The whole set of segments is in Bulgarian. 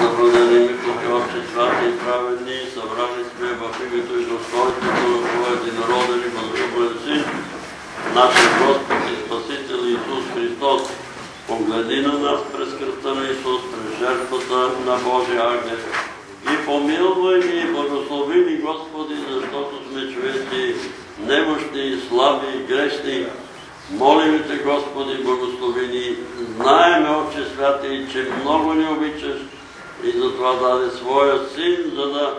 да бъде името Ти, Отче святи и праведни, събрали сме в името и достойството на Твоя единороден и възлюбен Син, нашия Господ и Спасител Исус Христос. Погледи на нас през кръста на Исус, през жертвата на Божия Агнец. И помилвай ни и благослови ни, Господи, защото сме човеци немощни, слаби и грешни. Молим Те, Господи, благослови ни. Знаеме, Отче святи, че много ни обичаш и затова даде Своя Син, за да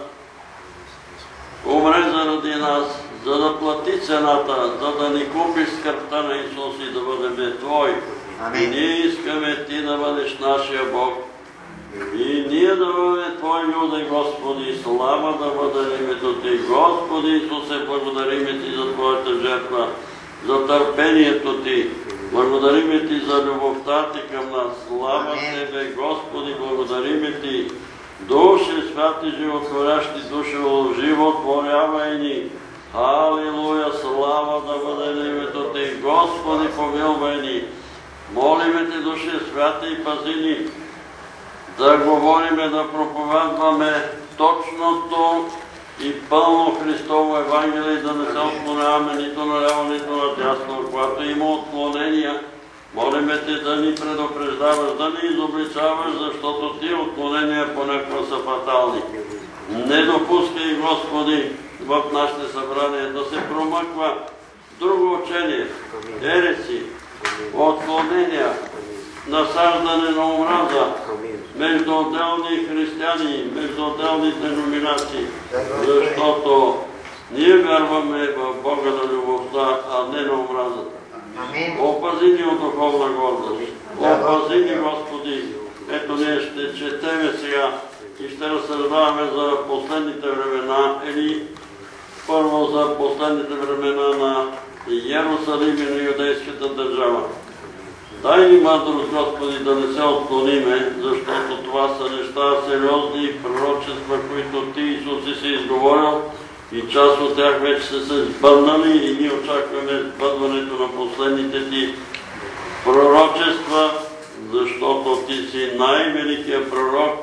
умре заради нас, за да плати цената, за да ни купиш с кръвта на Исус и да бъдем Твои. И ние искаме Ти да бъдеш нашия Бог. И ние да бъдем Твои люди, Господи, слава да бъде името Ти. Господи Исусе, благодариме Ти за Твоята жертва, за търпението Ти. Благодариме Ти за любовта Ти към нас. Слава Тебе, Господи, благодариме Ти. Души, святи, животворящи души, животворявай ни. Халилуя, слава да бъде на името Ти. Господи, помилвай ни. Молиме Те, души, святи и пази ни, да говориме, да проповядваме точното и пълно Христово Евангелие, да не се отклоняваме нито наляво, нито надясно. Когато има отклонения, молиме Те да ни предупреждаваш, да ни изобличаваш, защото Ти отклонения понякога са фатални. Не допускай, Господи, в нашите събрания да се промъква друго учение, ереси, отклонения, насаждане на омраза между отделни християни, между отделни деноминации, защото ние вярваме в Бога на любовта, а не на омразата. Опази ни от духовна гордост. Опази ни, Господи. Ето ние ще четеме сега и ще разсъждаваме за последните времена или първо за последните времена на Иерусалим и на юдейската държава. Дай ни мъдрост, Господи, да не се отклониме, защото това са неща сериозни пророчества, които Ти, Исус, си изговорил и част от тях вече са се сбъднали и ние очакваме сбъдването на последните Ти пророчества, защото Ти си най-великият пророк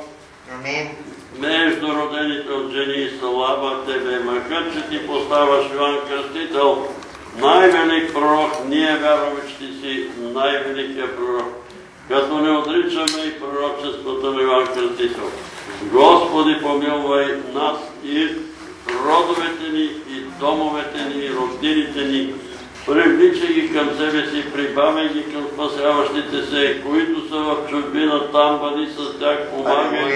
между родените от жени. Слава Тебе, макар че Ти поставаш Йоан Кръстител, най-велик пророк, ние вярваме, че Ти си най-великият пророк, като не отричаме и пророчествата на Йоан Кръстител. Господи, помилвай нас и родовете ни, и домовете ни, и роднините ни. Привличай ги към себе си, прибавяй ги към спасяващите се, които са в чужбина, там бъди с тях, помагай.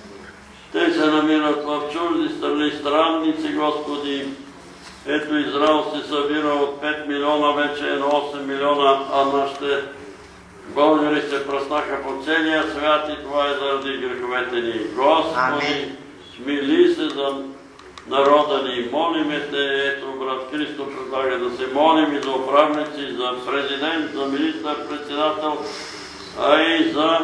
Те се намират в чужди страни, странници, Господи. Ето Израел се събира от 5 милиона, вече е на 8 милиона, а нашите българи се пръснаха по целия свят и това е заради греховете ни. Господи, смили се за народа ни. Молиме Те, ето брат Христо предлага да се молим и за управници, за президент, за министър-председател, а и за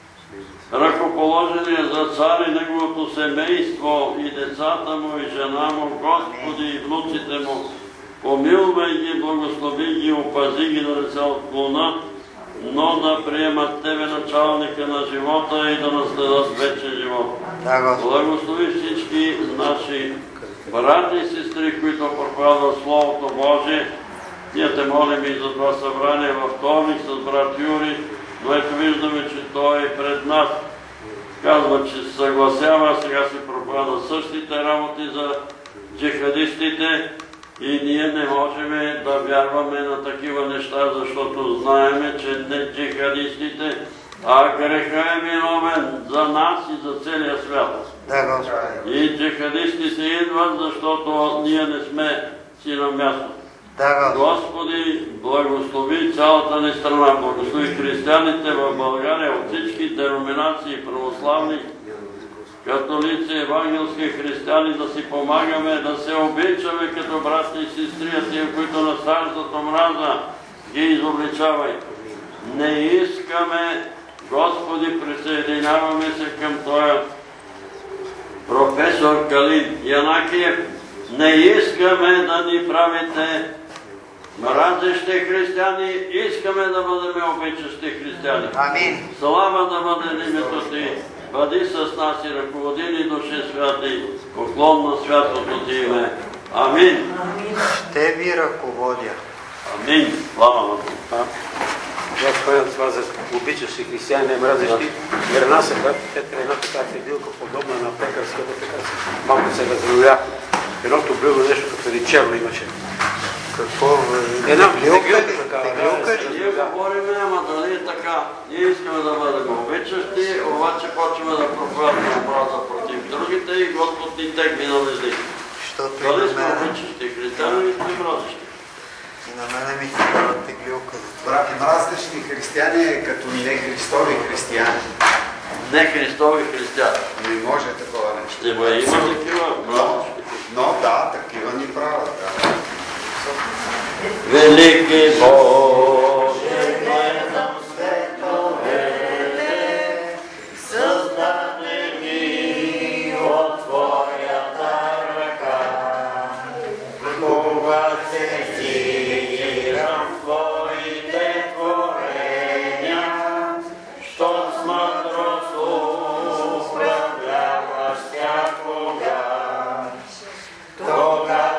ръкоположения, за цар и неговото семейство и децата му и жена му, Господи, и внуците му. Помилвай ги, благослови ги, опази ги да не се отклонат, но да приемат Тебе, началника на живота, и да наследят вечен живот. Благослови всички наши брати и сестри, които проповядват Словото Божие. Ние Те молим и за това събрание във вторник с брат Юри, но ето виждаме, че той е пред нас. Казва, че се съгласява, сега се проповядва същите работи за джихадистите и ние не можем да вярваме на такива неща, защото знаеме, че не джихадистите, а греха е виновен за нас и за целия свят. И джихадистите идват, защото ние не сме си на място. Господи, благослови цялата ни страна, благослови християните в България от всички деноминации, православни, католици, евангелски християни, да си помагаме, да се обичаме като брати и сестри, а тия, които насаждат омраза, ги изобличавай. Не искаме, Господи, присъединяваме се към този професор Калин Янакиев, не искаме да ни правите мразещи християни, искаме да бъдем обичащи християни. Слава да бъде името Ти. бъди с нас и ръководи ни, Душе Святи, поклон на святото Ти име. Амин. Ще ви ръководя. Амин. Слава на Бога. Господи, това за обичащи християни, не мразещи, вернасаха, ето една така фидилка, подобна на пекарската пекарска. Малко се разруля. Едното блюдо нещо като ли черно имаше. Какво? Една Теглилка теглилка. Ние говорим, ама дали е така. Ние искаме да бъдем обичащи, обаче почваме да проповядваме омраза против другите и Господ ни тегли на лези. Дали сме обичащи християни или сме мразещи? И на мене ми се дава теглилка за това. Мразещи християни е като не Христови християни. Не Христови християни. Не може такова нещо. Ще има такива мразещи. Но да, такива ни правят. Да. Велики Боже, гледам светове, създадени от Твоята ръка. Кога се сирам в Твоите творения, що с мъдрост управляваш всякога. Тогава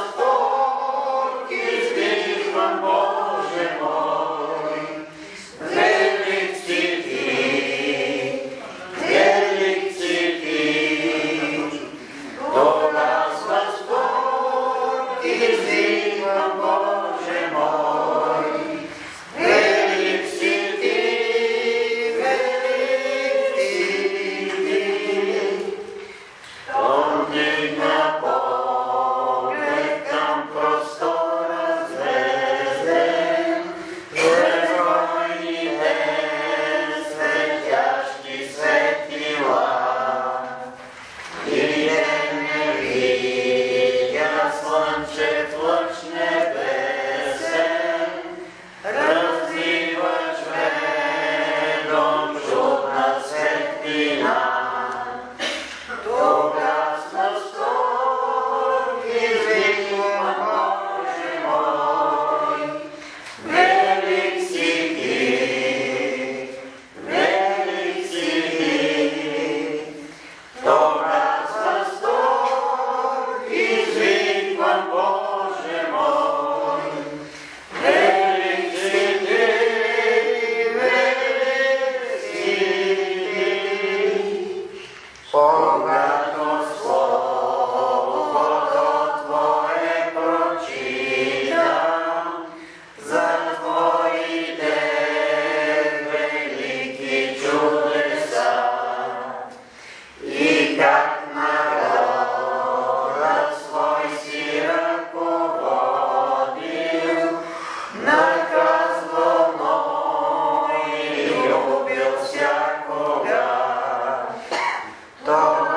Боже мой, велик си Ти, велик си Ти. Тогава с възторг издигам, Боже мой, велик си Ти, велик си Ти. Щом дигна поглед към простора звезден, безбройните светящи светила, и не видя слънчев лъч небесен, развиваш ведом чудна светлина. Тогава с възторг издигам, Боже мой, велик си Ти, велик си Ти. Тогава с възторг издигам, Боже мой, велик си Ти, велик си Ти. Когато Словото Твое прочитам, за Твоите велики чудеса, и как народа свой си ръководил, наказвал мой и любил всякога. Тогава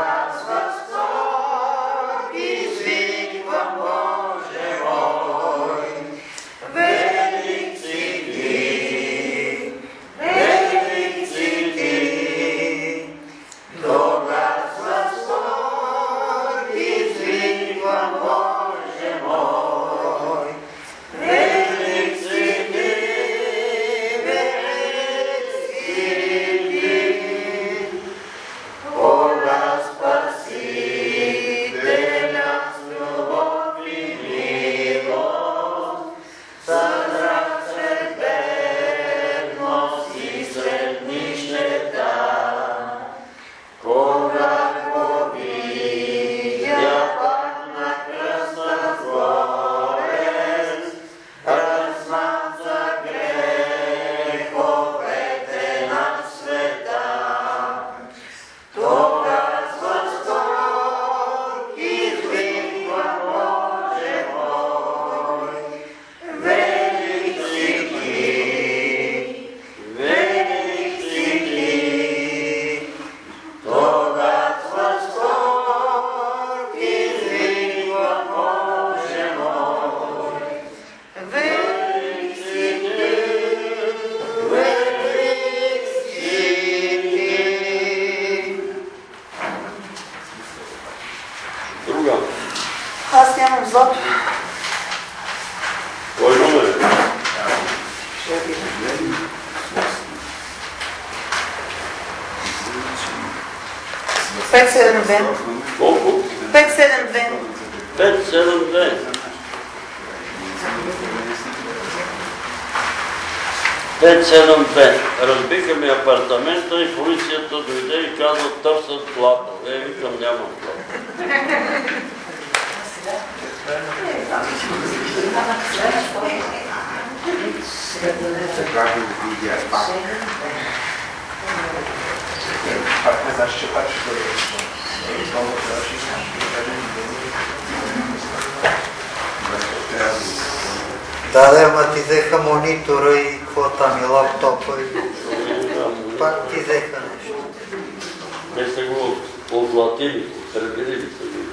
572. Колко? 572. 572. 572. Разбиха ми апартамента и полицията дойде и каза, търсят плата. Викам, нямам плата. Пак не знаеш, че пак ще бъде. Да, ама ти взеха монитора и какво там и лаптопа и пак ти взеха нещо. Те са го озлатили, отредили са го.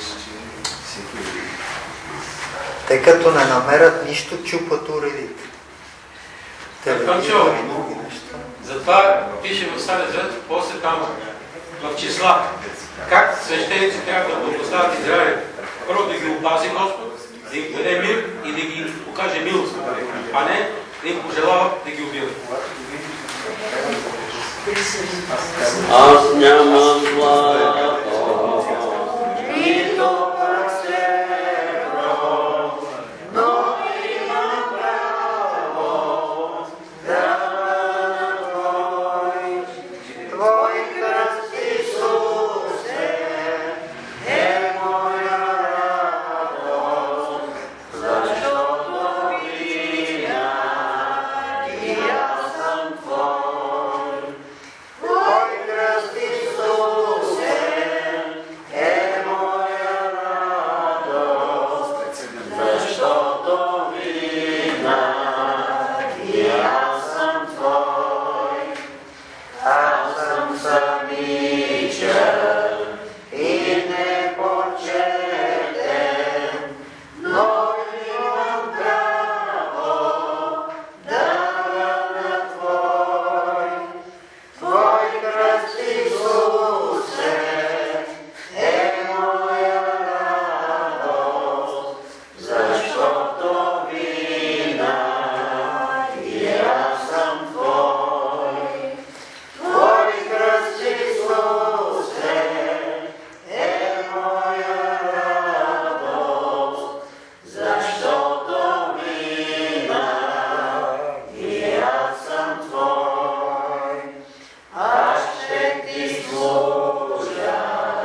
Те като не намерят нищо, чупат уредите. Кончо, затова пише в Стария Завет, после там в числа, как свещеници трябва да благославят Израиля. Първо да ги опази Господ, да им даде мир и да ги покаже милост, а не да им пожелава да ги убива. Аз нямам злато, Нито пък сребро, но имам право да бъда Твой. Твой кръст, Исусе, е моя радост, защото вина и аз съм Твой. Твой кръст, Исусе, е моя радост, защото винаги аз съм Твой. Аз съм самичък и непочетен, но имам право да бъда Твой. Твой кръст, Исусе, е моя радост, защото винаги аз съм Твой. Твой кръст, Исусе, е моя радост, защото винаги аз съм Твой. Аз ще Ти служа,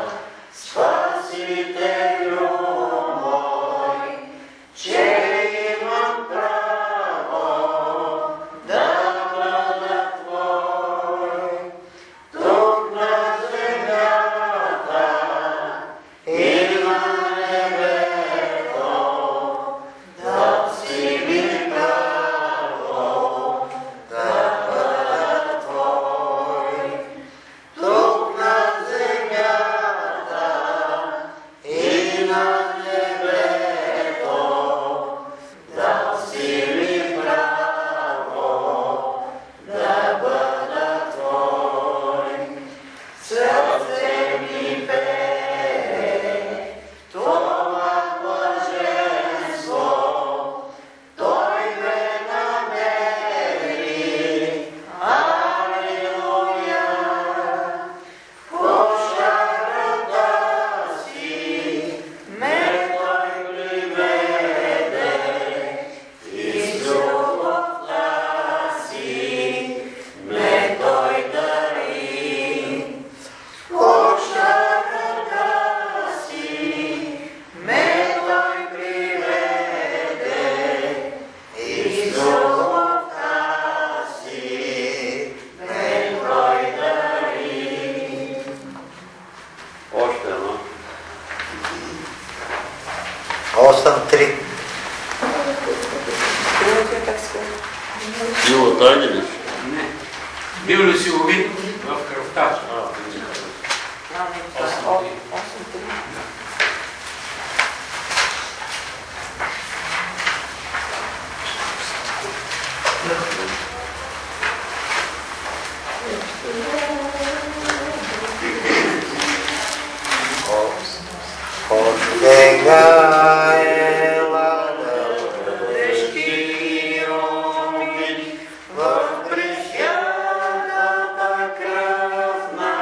Спасителю мой, че имам право да бъда Твой. Тук на земята и на небето да си ми право да бъда Твой. Тук на земята и на небето да си ми право да бъда Твой. Сърце ми пее това блаженство, Той ме намери. Алилуя! Кошарата си ме Той приведе, и с любовта си ме Той дари. Кошарата си ме Той приведе, и с любовта си ме Той дари. още едно. 8-3. Сила тайни ли? Не. Бил ли си убит в кръвта? Сега ела да Бъдеш ти ромит в пресвятата кръв на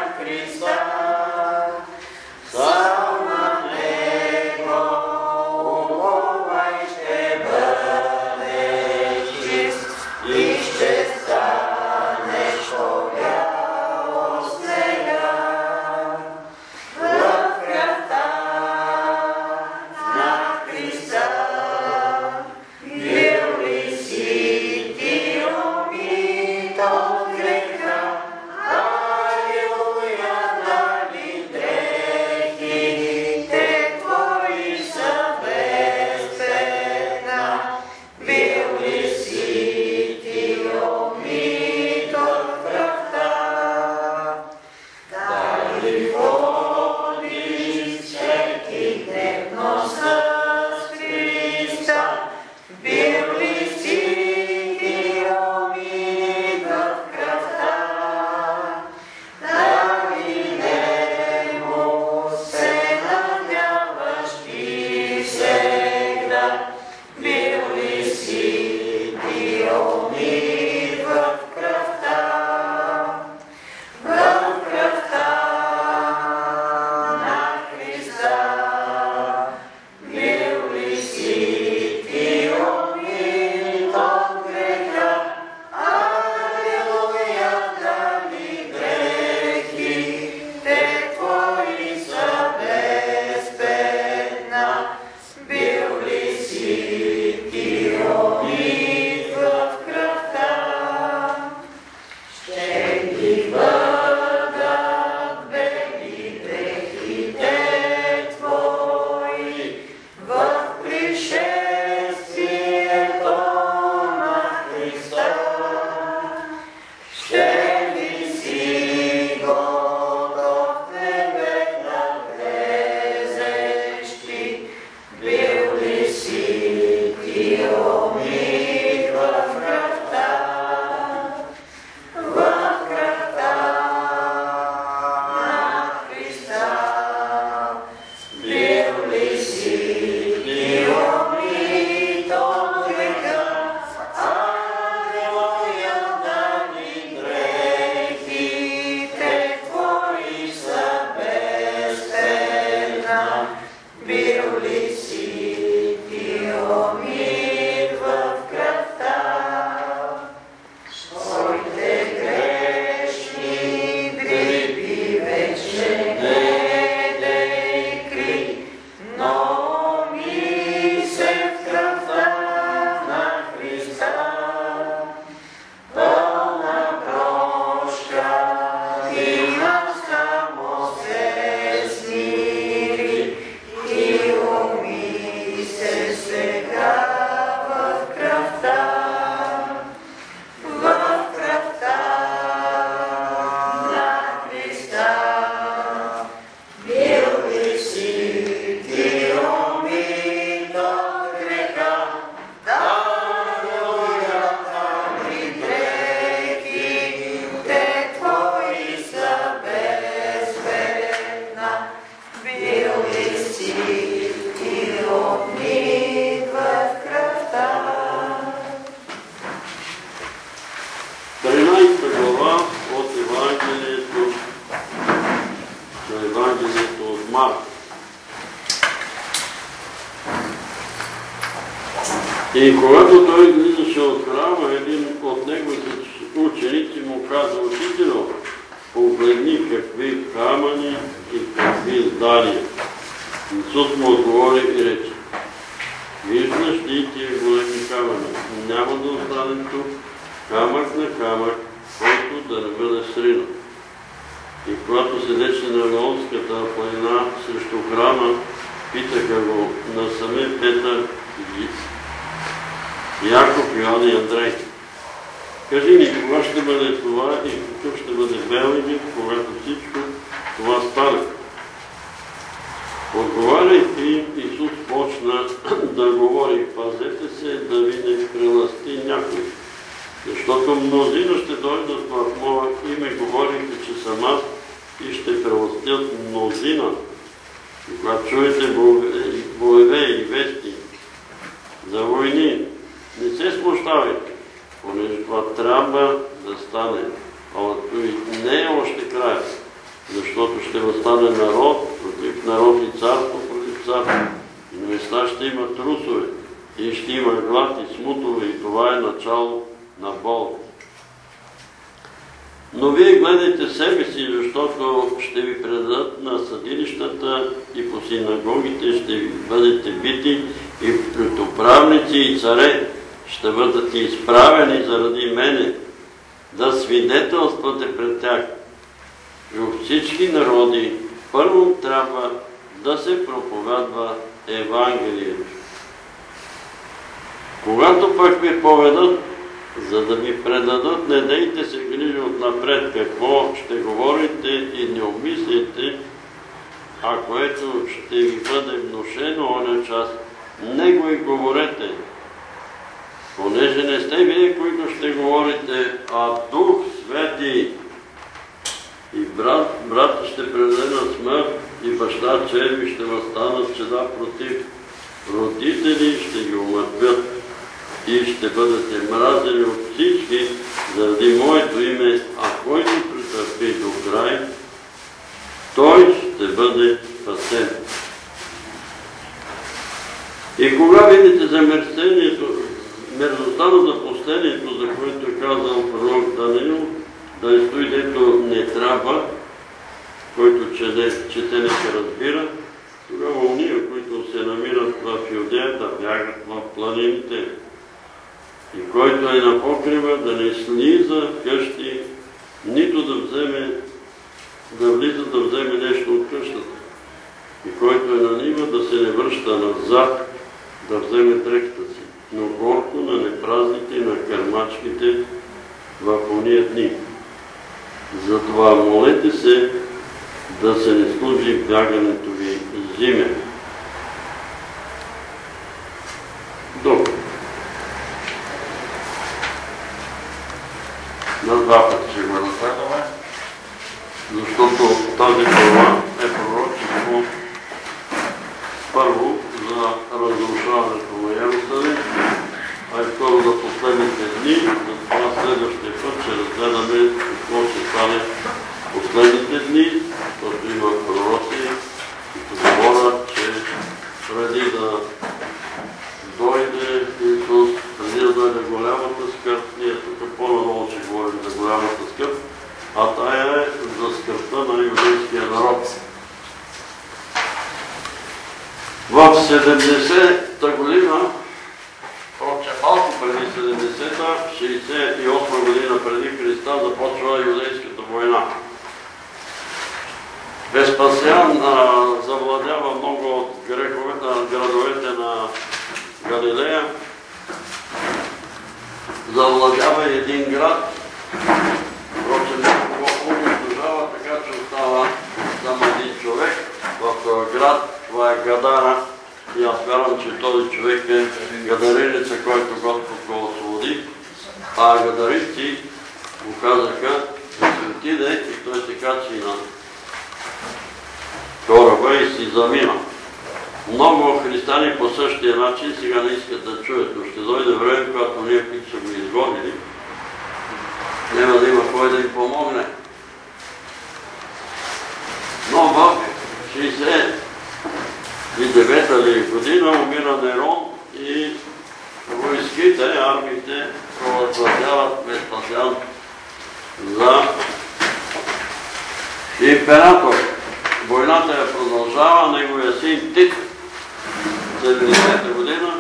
Марк. И когато той излизаше от храма, един от неговите ученици му каза: Учителю, погледни какви камъни и какви здания. Исус му отговори и рече: виждаш ли тия големи камъни? Няма да остане тук камък на камък, който да не бъде сринат. И когато седеше на Галилейската планина срещу храма, питаха го насаме Петър, Яков, Йоан и Андрей: кажи ни, кога ще бъде това и какъв ще бъде белегът, когато всичко това стане? Отговаряйки им, Исус почна да говори: пазете се да ви не прелъсти някой, защото мнозина ще дойдат в Мое име, говорите, че съм аз, и ще прелъстят мнозина. И когато чуете боеве и вести за войни, не се смущавайте, понеже това трябва да стане, ама не е още край, защото ще възстане народ против народ и царство против царство. И на места ще има трусове, и ще има глад и смутове, и това е начало на болка. Но вие гледайте себе си, защото ще ви предадат на съдилищата и по синагогите ще ви бъдете бити, и пред управници и царе ще бъдат изправени заради мене, да свидетелствате пред тях. И от всички народи първо трябва да се проповядва Евангелието. Когато пък ви поведат, за да ви предадат, не дейте се грижи отнапред какво ще говорите и не обмислите, а което ще ви бъде внушено оня час, него и говорете, понеже не сте вие, които ще говорите, а Дух Свети. И брат ще предаде на смърт, и баща черви ще възстанат чеда против. Родители ще ги умъртвят и ще бъдете мразени от всички заради Моето име, а който претърпи до край, той ще бъде спасен. И кога видите замърсението, мерзостта на запустението, за което е казал пророк Даниил, да стои дето не трябва, който чете нека разбира, тогава уния, които се намират в Юдея, да бягат в планините, и който е на покрива, да не слиза къщи, нито да влиза да вземе нещо от къщата. И който е на нива, да се не връща назад, да вземе дрехата си. Но горко на непразните и на кърмачките в ония дни. Затова молете се да се не служи бягането ви зиме. Добре. На два пъти ще го разгледаме, защото тази глава е пророчество първо за разрушаването на Йерусалим, а и второ за последните дни. Затова следващия път ще разгледаме какво ще стане последните дни, защото има пророци, които говорят, че преди да дойде Исус, преди да дойде голямата скърб, ние тук по-надолу ще говорим за голямата скърб, а тая е за скърбта на еврейския народ. В 70-та година, малко преди 70-та, 68 година преди Христа, започва юдейската война. Веспасиан завладява много от градовете на Галилея, завладява един град, впрочем някакво унищожава, така че остава само един човек в този град, това е Гадара, и аз вярвам, че този човек е гадаринеца, който Господ го освободи, а гадарици му казаха да се отиде и той се качи на кораба и си замина. Много християни по същия начин сега не искат да чуят, но ще дойде време, когато ние, които са го изгонили, няма да има кой да им помогне. Но в 1959 година умира Нерон и войските, армиите провъзгласяват Веспасиан за император. Войната я продължава, неговия син Тит, 70-та година,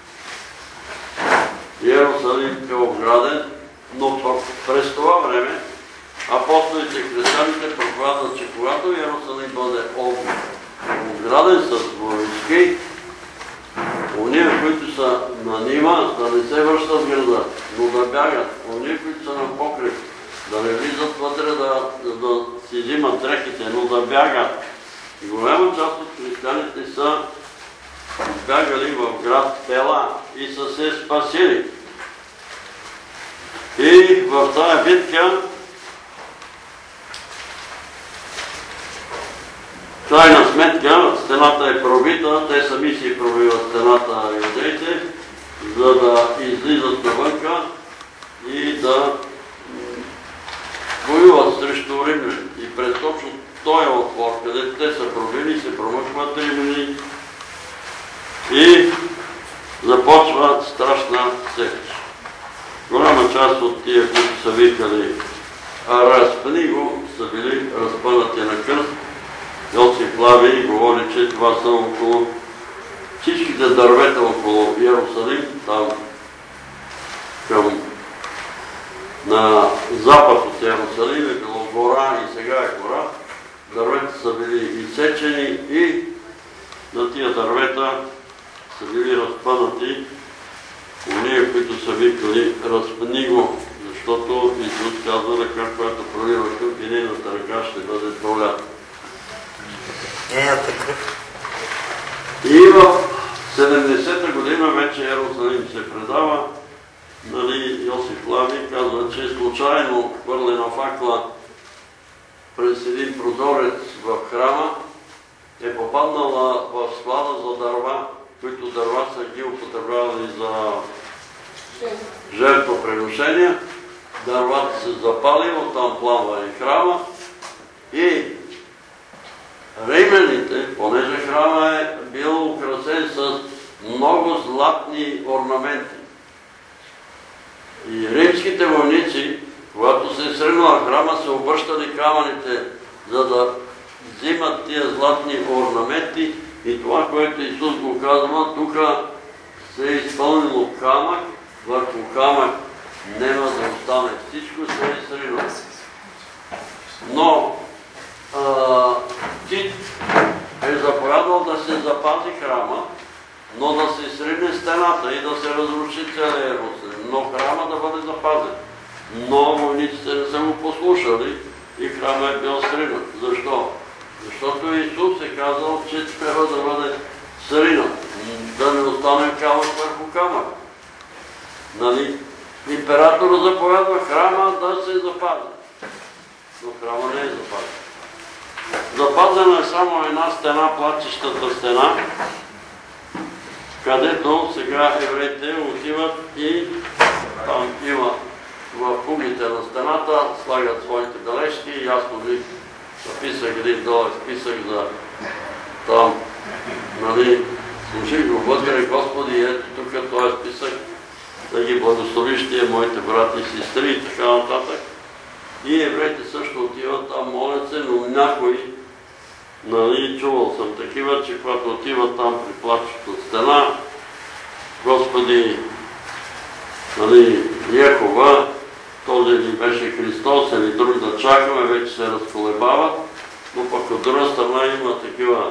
Иерусалим е обграден, но през това време апостолите и християните проповядват, че когато Иерусалим бъде обграден с войски, ония, които са на нима, да не се връщат в града, но да бягат. Ония, които са на покрив, да не влизат вътре, да си взимат дрехите, но да бягат. И голяма част от християните са бягали в град Пела и са се спасили. И в тази битка крайна сметка стената е пробита, те сами си пробиват стената юдеите, за да излизат навънка и да воюват срещу римляни. И през точно този отвор, където те са пробили, се промъкват римляни и започва страшна сеч. Голяма част от тия, които са викали разпни го, са били разпънати на кръст. Йосиф Флавий говори, че това са около всичките дървета около Иерусалим, там на запад от Иерусалим е било гора и сега е гора. Дървета са били изсечени и на тия дървета са били разпънати уния, които са викали разпни го, защото Исус казва ръка, която пролива кръв и нейната ръка ще бъде пролята. И в 70-та година вече Иерусалим се предава. Йосиф Флавий казва, че случайно хвърлена факла през един прозорец в храма е попаднала в склада за дърва, които дърва са ги употребявали за жертвоприношения. Дървата се запали, оттам пламва и храма и римляните, понеже храма е бил украсен с много златни орнаменти. И римските войници, когато се е сринала храма, се обръщали камъните, за да взимат тия златни орнаменти. И това, което Исус го казва, тук се е изпълнило камък, върху камък няма да остане. Всичко се е сринало. Но Тит е заповядал да се запази храма, но да се срине стената и да се разруши целия Иерусалим, но храма да бъде запазен. Но войниците не са го послушали и храма е бил сринат. Защо? Защото Исус е казал, че трябва да бъде сринат, да не остане камък върху камък. Императорът заповядва храма да се запази, но храма не е запазен. Запазена е само една стена, плачещата стена, където сега евреите отиват и там има в кугите на стената, слагат своите бележки и ясно ви написах един долар списък за там, служих го вътре, Господи, ето тук този списък, да ги благословиш тия моите брати и сестри и така нататък. И евреите също отиват там, молят се, но някой, чувал съм такива, че когато отиват там при плачещата стена, Господи, Йехова, този ли беше Христос или друг да чакаме, вече се разколебават, но пък от друга страна има такива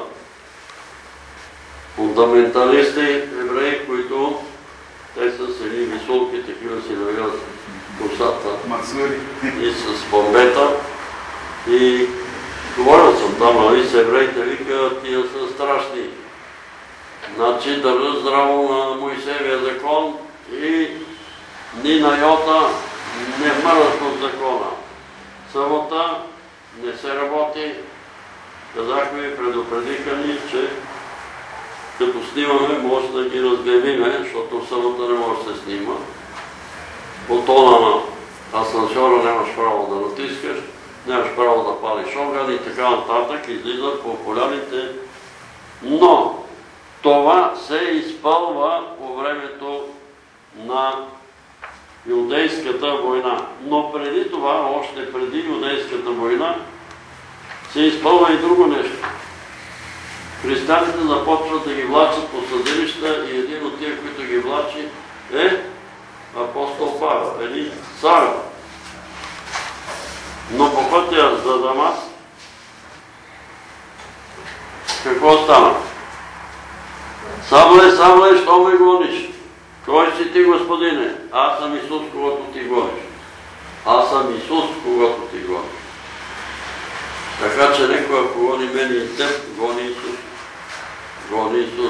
фундаменталисти, евреи, които те са с едни висулки, такива си навиват косата и с бомбета. И говорил съм там, с евреите вика, тия са страшни. Значи държат здраво на Моисеевия закон и ни на йота не мърдат от закона. Събота не се работи. Казахме и предупредиха ни, че като снимаме, може да ги разгледиме, защото в събота не може да се снима. Бутона на асансьора нямаш право да натискаш нямаш право да палиш огън и така нататък, излизат по поляните. Но това се изпълва по времето на Юдейската война. Но преди това, още преди Юдейската война, се изпълва и друго нещо. Християните започват да ги влачат по съдилища и един от тия, които ги влачи, е апостол Павел, един цар. Но по пътя за Дамаск, какво стана? Савле, що ме гониш? Кой си ти, Господине? Аз съм Исус, когато ти гониш. Аз съм Исус, когато ти гониш. Така че некой, ако гони мен и теб, гони Исус. Гони Исус.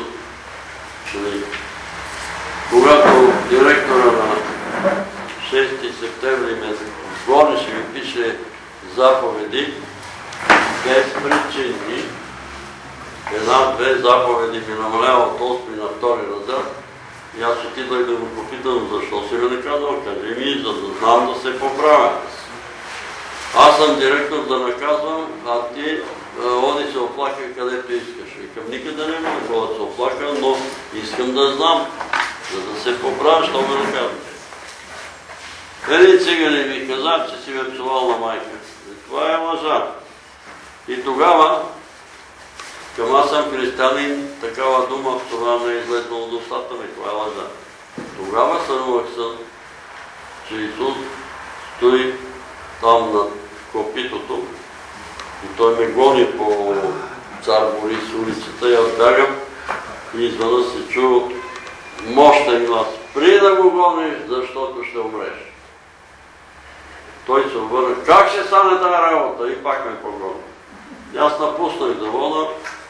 Когато директора на 6 септември ме гониш и ми пише заповеди, без причини, една-две заповеди ми намалява от 8 на 2 раздел, и аз отидох да го попитам, защо си ме наказал, кажи ми, за да знам да се поправя. Аз съм директор да наказвам, а ти оди се оплакай където искаш. Викам, никъде не мога да се оплака, но искам да знам, за да се поправя, що ме наказваш. Един цигани ми каза, че си ме псувал на майка. Това е лъжа. И тогава, към аз съм християнин, такава дума в това не е излезла от устата ми, това е лъжа. Тогава сънувах сън, че Исус стои там над копитото и той ме гони по Цар Борис улицата и аз бягам и извън се чу мощен глас. При да го гониш, защото ще умреш. Той се обърна. Как ще стане тази работа? И пак ме погони. Аз напуснах завода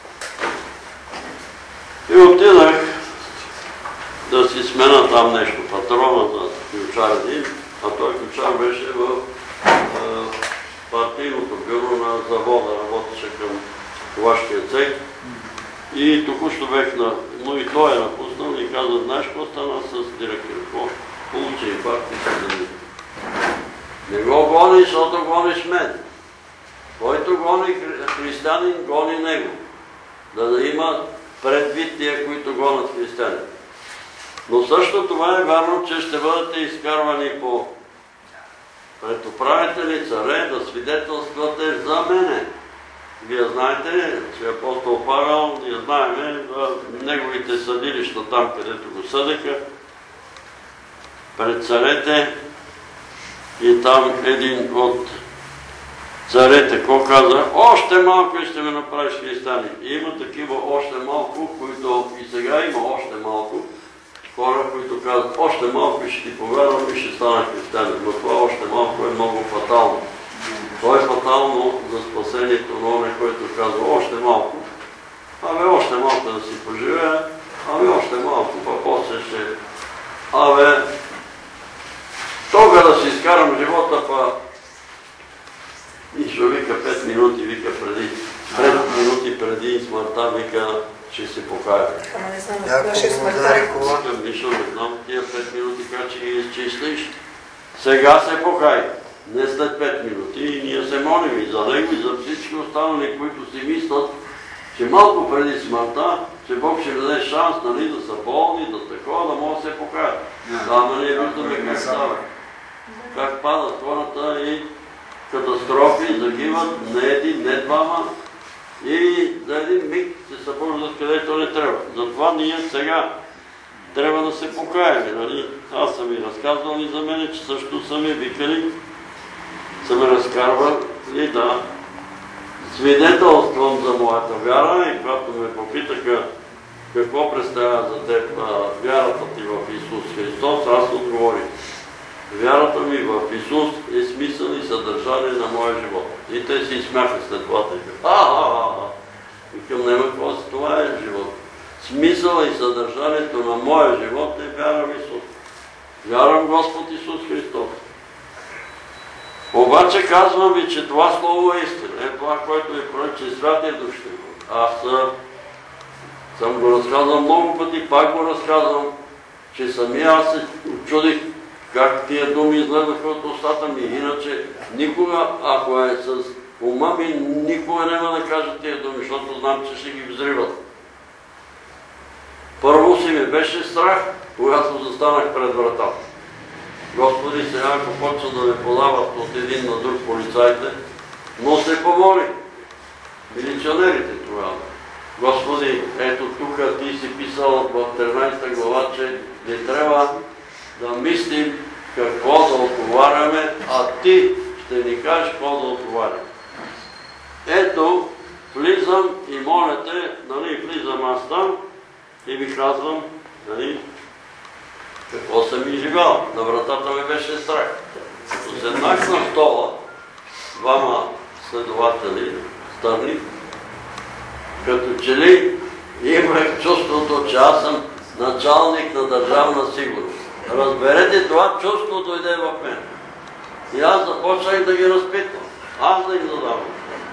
и отидах да си смена там нещо, патрона за ключар един, а той ключар беше в партийното бюро на завода, работеше към ковашкия цех. И току-що бех но и той е напуснал и каза, знаеш какво стана с директора? Какво? Получи инфаркт и се замисли. Не го гониш, защото гониш мен. Който гони християнин, гони него. Да има предвид тия, които гонят християни. Но също това е вярно, че ще бъдете изкарвани по пред управители, царе, да свидетелствате за мене. Вие знаете, че апостол Павел, ние знаеме за неговите съдилища там, където го съдеха, пред царете и там един от царете, какво каза? Още малко и ще ме направиш християни. И има такива още малко, които и сега има още малко хора, които казват, още малко и ще ти повярвам и ще стана християнин. Но това още малко е много фатално. Това е фатално за спасението на оне, който казва още малко. Абе, още малко да си поживея, абе, още малко, па после ще... Абе, тога да си изкарам живота, па... И ще вика 5 минути, вика преди, 5 минути преди смъртта, вика, ще се покая. Ама не знам, кога ще е смъртта. Нищо не знам, тия 5 минути, как ще ги изчислиш. Сега се покай, не след 5 минути, и ние се молим и за него, и за всички останали, които си мислят, че малко преди смъртта, че Бог ще даде шанс, нали, да са болни, да такова, да могат да се покаят. Ама ние виждаме как става. Как падат хората и катастрофи, загиват не един, не двама и за един миг се събуждат където не трябва. Затова ние сега трябва да се покаем. Нали? Аз съм ви разказвал и за мене, че също са ми викали, са ме разкарвали, да, свидетелствам за моята вяра и когато ме попитаха какво представя за теб вярата ти в Исус Христос, аз отговорих. Вярата ми в Исус е смисъл и съдържание на моя живот. И те си смяха след това. Викам, няма какво си, това е живот. Смисъл и съдържанието на моя живот е вяра в Исус. Вярвам Господ Исус Христос. Обаче казвам ви, че това слово е истина. Е това, което ви проръча, че Святия Дух ще го. Аз съм го разказал много пъти, пак го разказвам, че самия аз се чудих как тия думи излезаха от устата ми. Иначе никога, ако е с ума ми, никога няма да кажа тия думи, защото знам, че ще ги взриват. Първо си ми беше страх, когато застанах пред вратата. Господи, сега ако почва да ме подават от един на друг полицайите, но се помоли. Милиционерите тогава. Господи, ето тук ти си писал в 13 глава, че не трябва да мислим какво да отговаряме, а ти ще ни кажеш какво да отговаряме. Ето, влизам и моля те, влизам аз там и ви казвам, какво съм изживял. На вратата ми беше страх. Като седнах на стола, двама следователи, страни, като че ли имах чувството, че аз съм началник на държавна сигурност. Разберете, това чувство дойде в мен. И аз започнах да ги разпитвам. Аз да ги задавам.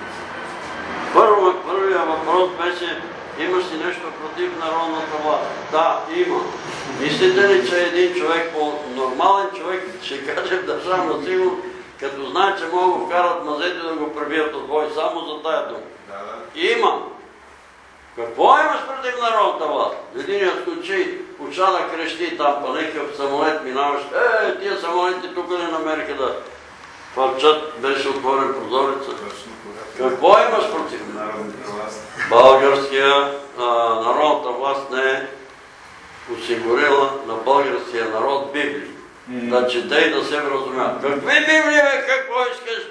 Първият въпрос беше, имаш ли нещо против народната власт? Да, има. Мислите ли, че един човек, нормален човек, ще каже в държавна сигурност, като знае, че могат да вкарат мазете да го пребият от бой само за тая дума? Има. Какво имаш против народната власт? Единият скочи, поча да крещи там, па някакъв самолет минаваш. Тия самолети тук не намериха да фърчат, беше отворен прозореца. Какво имаш против народната власт? Българския народната власт не е осигурила на българския народ Библия. Да чете и да се вразумява. Какви Библии, бе? Какво искаш?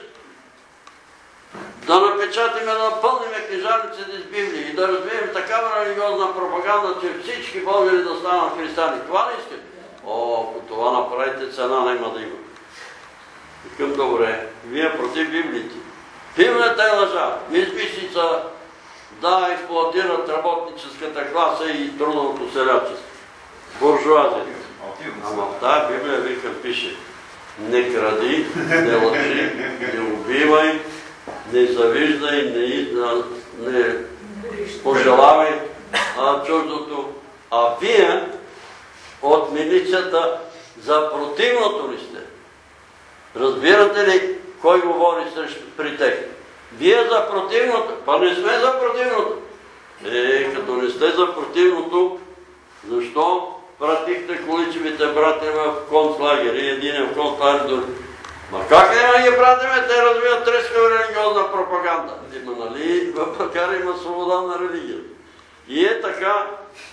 Да напечатиме, да напълниме книжарниците с Библии и да развием такава религиозна пропаганда, че всички българи да станат християни. Това не искаш? Ако това направите, цена няма да има. Викам, добре, вие против Библиите. Библията е лъжа. Измислица да експлоатират работническата класа и трудовото селячество. Буржуазия. Ама в тази Библия, викам, пише: не кради, не лъжи, не убивай, не завиждай, не пожелавай чуждото. А вие от милицията за противното ли сте? Разбирате ли кой говори при тех? Вие за противното, па не сме за противното. Като не сте за противното, защо пратихте количевите брати в концлагер и един в концлагер дори? Ма как няма ги пратиме? Те развиват трескава религиозна пропаганда. Нали, в България има свобода на религия. И е така.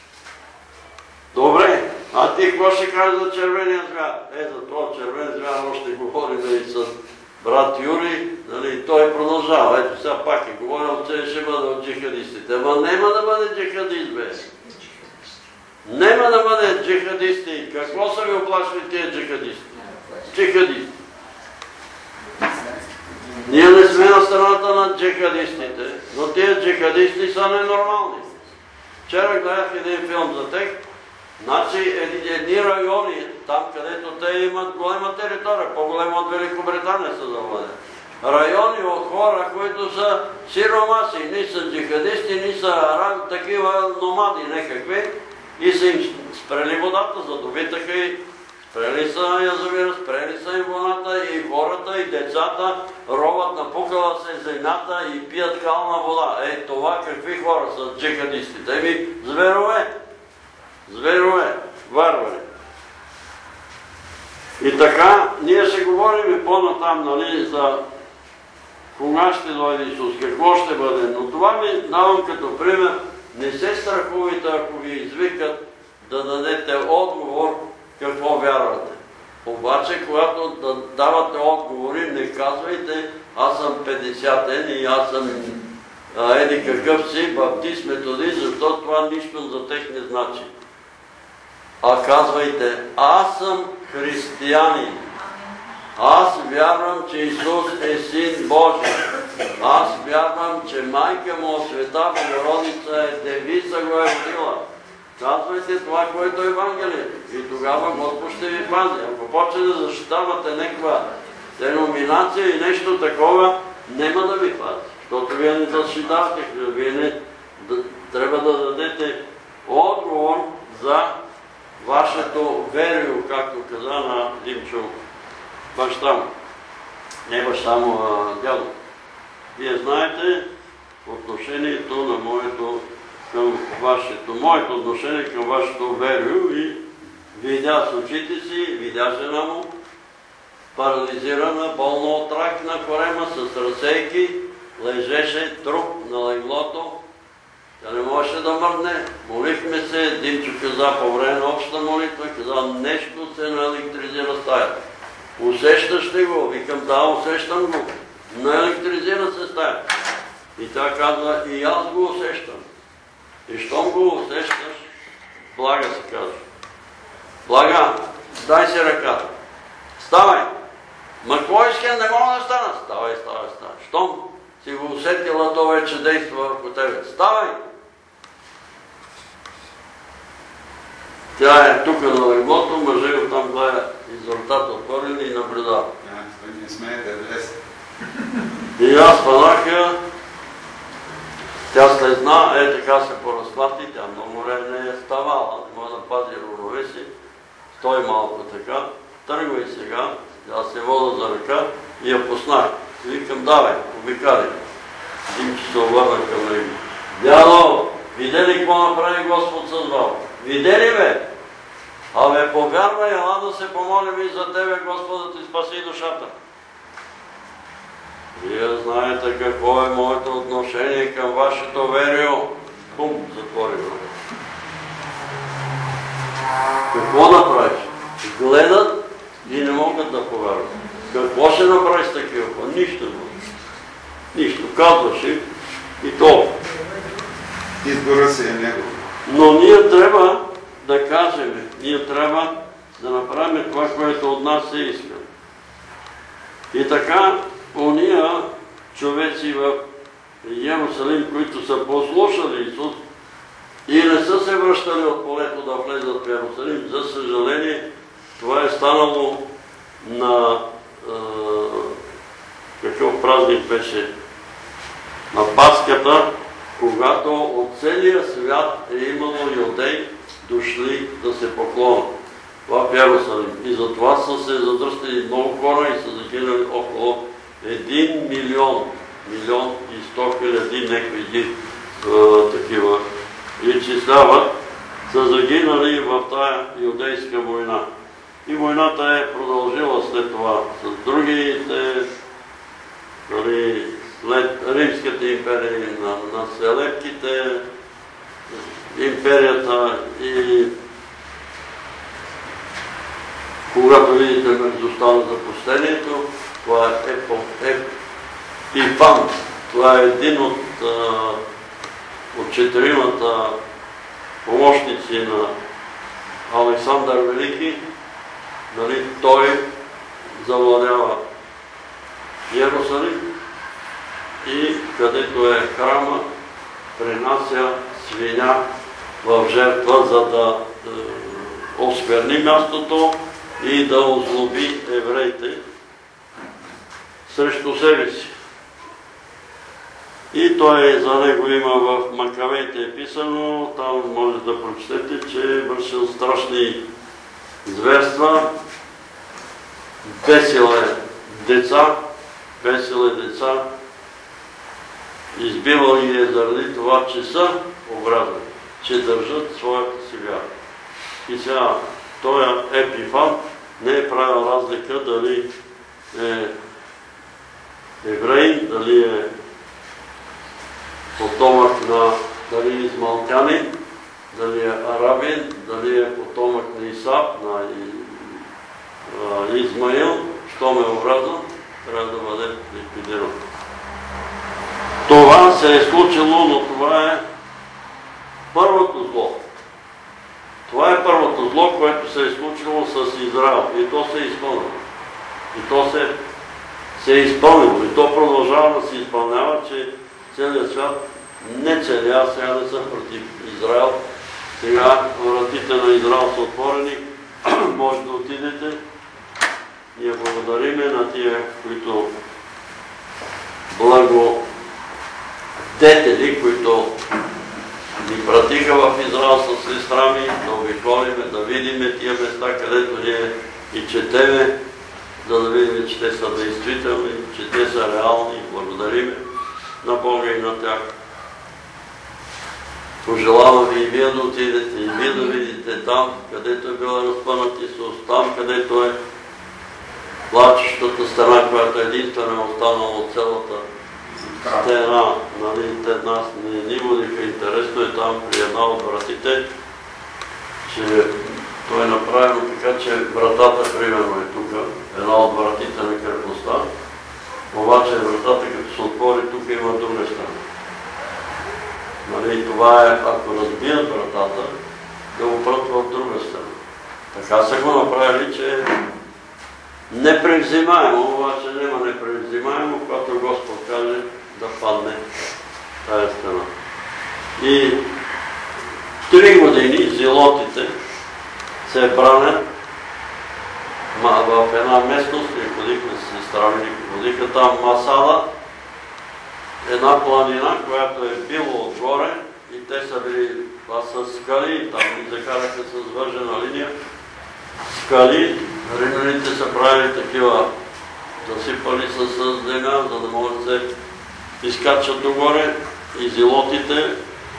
Добре, а ти какво ще кажеш за червения звяр? За това червен звяр още говорим и с брат Юрий, той продължава. Ето сега пак е говорил, че ще бъде от джихадистите. Ама нема да бъде джихадист, бе. Нема да бъде джихадисти. Какво са ви оплашили тия джихадисти? Джихадисти. Ние не сме на страната на джихадистите, но тия джихадисти са ненормални. Вчера гледах един филм за тях. Значи едни райони, там където те имат голема територия, по-голема от Великобритания са завладени. Райони от хора, които са сиромаси, ни са джихадисти, ни са такива номади некакви, и са им спрели водата, задобитаха и спрели са язовира, спрели са им водата, и хората, и децата роват, напукала се земята и пият кална вода. Това какви хора са джихадистите? Зверове. Зверове, варвари. И така, ние ще говорим и по-натам, за кога ще дойде Исус, какво ще бъде. Но това ми давам като пример. Не се страхувайте, ако ви извикат да дадете отговор какво вярвате. Обаче, когато давате отговори, не казвайте: аз съм 50-тен и аз съм еди какъв си, баптист, методист, защото това нищо за тех не значи. А казвайте: аз съм християнин. Аз вярвам, че Исус е Син Божий. Аз вярвам, че майка му, Света Богородица, е девица, го е родила. Казвайте това, което е Евангелието. И тогава Господ ще ви пази. Ако почне да защитавате някаква деноминация и нещо такова, няма да ви пази. Защото вие не защитавате. Вие не трябва да дадете отговор за вашето верио, както каза на Димчо, баща му. Не баща му, а дядо. Вие знаете отношението на моето към вашето, моето отношение към вашето верио и видя с очите си, видя жена му, парализирана, болна от рак на корема, с разсейки, лежеше труп на леглото. Тя не можеше да мърдне. Молихме се, Димчо каза по време на общата молитва, каза нещо се наелектризира стаята. Усещаш ли го? Викам, да, усещам го. Наелектризира се стаята. И тя казва, и аз го усещам. И щом го усещаш, Блага се казва. Блага, дай си ръката. Ставай! Ма кой искам, не мога да стана? Ставай, ставай, ставай. Щом си го усетила, то вече действа върху тебе. Ставай! Тя е тук на леглото, мъжа го там гледа из вратата отворили и наблюдава. Не смеете да влез. И аз фанаха, тя слезна, така се поразклати, тя много време не е ставала, не може да пази равновесие, стой малко така, тръгвай сега, тя се вода за ръка и я поснах. И викам, давай, обикадай. Димчо се обърна към него. Дядо, виде ли какво направи Господ с вас? Виде ли бе? Абе, повярвай, ела да се помолим и за тебе, Господ, да ти спаси душата. Вие знаете какво е моето отношение към вашето верио. Бум, затвори го. Какво да правиш? Гледат и не могат да повярват. Какво ще направиш с такива? Нищо. Нищо. Казваш и толкова. Избора си е него. Но ние трябва да кажем, ние трябва да направим това, което от нас се иска. И така, ония човеци в Йерусалим, които са послушали Исус и не са се връщали от полето да влезат в Йерусалим, за съжаление, това е станало на какъв празник беше? На Паската, когато от целия свят е имало юдеи, дошли да се поклонят в Йерусалим. И затова са се задръстили много хора и са загинали около 1 милион и 100 хиляди, някакви такива изчисляват, са загинали в тая юдейска война. И войната е продължила след това с другите, след Римската империя на селевките, империята и когато видите междустта на запустението, това е Епифан. Това е един от четиримата помощници на Александър Велики. Той завладява Йерусалим и където е храма, принася свиня в жертва, за да оскверни мястото и да озлоби евреите срещу себе си. И за него има в Макавеите е писано, там може да прочетете, че е вършил страшни зверства, бесил е деца, избивал ги е заради това, че са оградени, че държат своята си вяра. И сега, този Епифан не е правил разлика дали е еврей, дали е потомък на, дали е измалтянин, дали е арабин, дали е потомък на Исав, на Измаил, що ме образа, трябва да бъде ликвидиран. Това се е случило, но това е първото зло. Това е първото зло, което се е случило с Израел. И то се е изпълнило. И то се е изпълнило. И то продължава да се изпълнява, че целият свят, не целият, сега не са против Израел. Сега вратите на Израел са отворени. Може да отидете. Ние благодариме на тия, които благодетели, които ни пратиха в Израел с сестра ми да обиколиме, да видиме тия места, където ние и четеме, за да видим, че те са действителни, че те са реални. Благодариме на Бога и на тях. Пожелавам ви и вие да отидете, и вие да видите там, където е бил разпънат Исус, там, където е плачещата стена, която единствено е останала от цялата стена. Те нас не ни водиха. Интересно е там при една от вратите, че той е направено така, че вратата, примерно е тук, една от вратите на крепостта, обаче вратата, като се отвори, тук има друга страна. Това е, ако разбият вратата, да го прат в друга страна. Така са го направили, че е непревзимаемо, обаче няма непревзимаемо, когато Господ каже да падне тая стена. И 3 години зелотите се бранят в една местност, ние ходихме с сестра ми, ходиха там Масала, една планина, която е било отгоре и те са били, това са скали, там ни закараха с вържена линия, скали, римляните са правили такива, засипали с земя, за да могат да се изкачат догоре и зелотите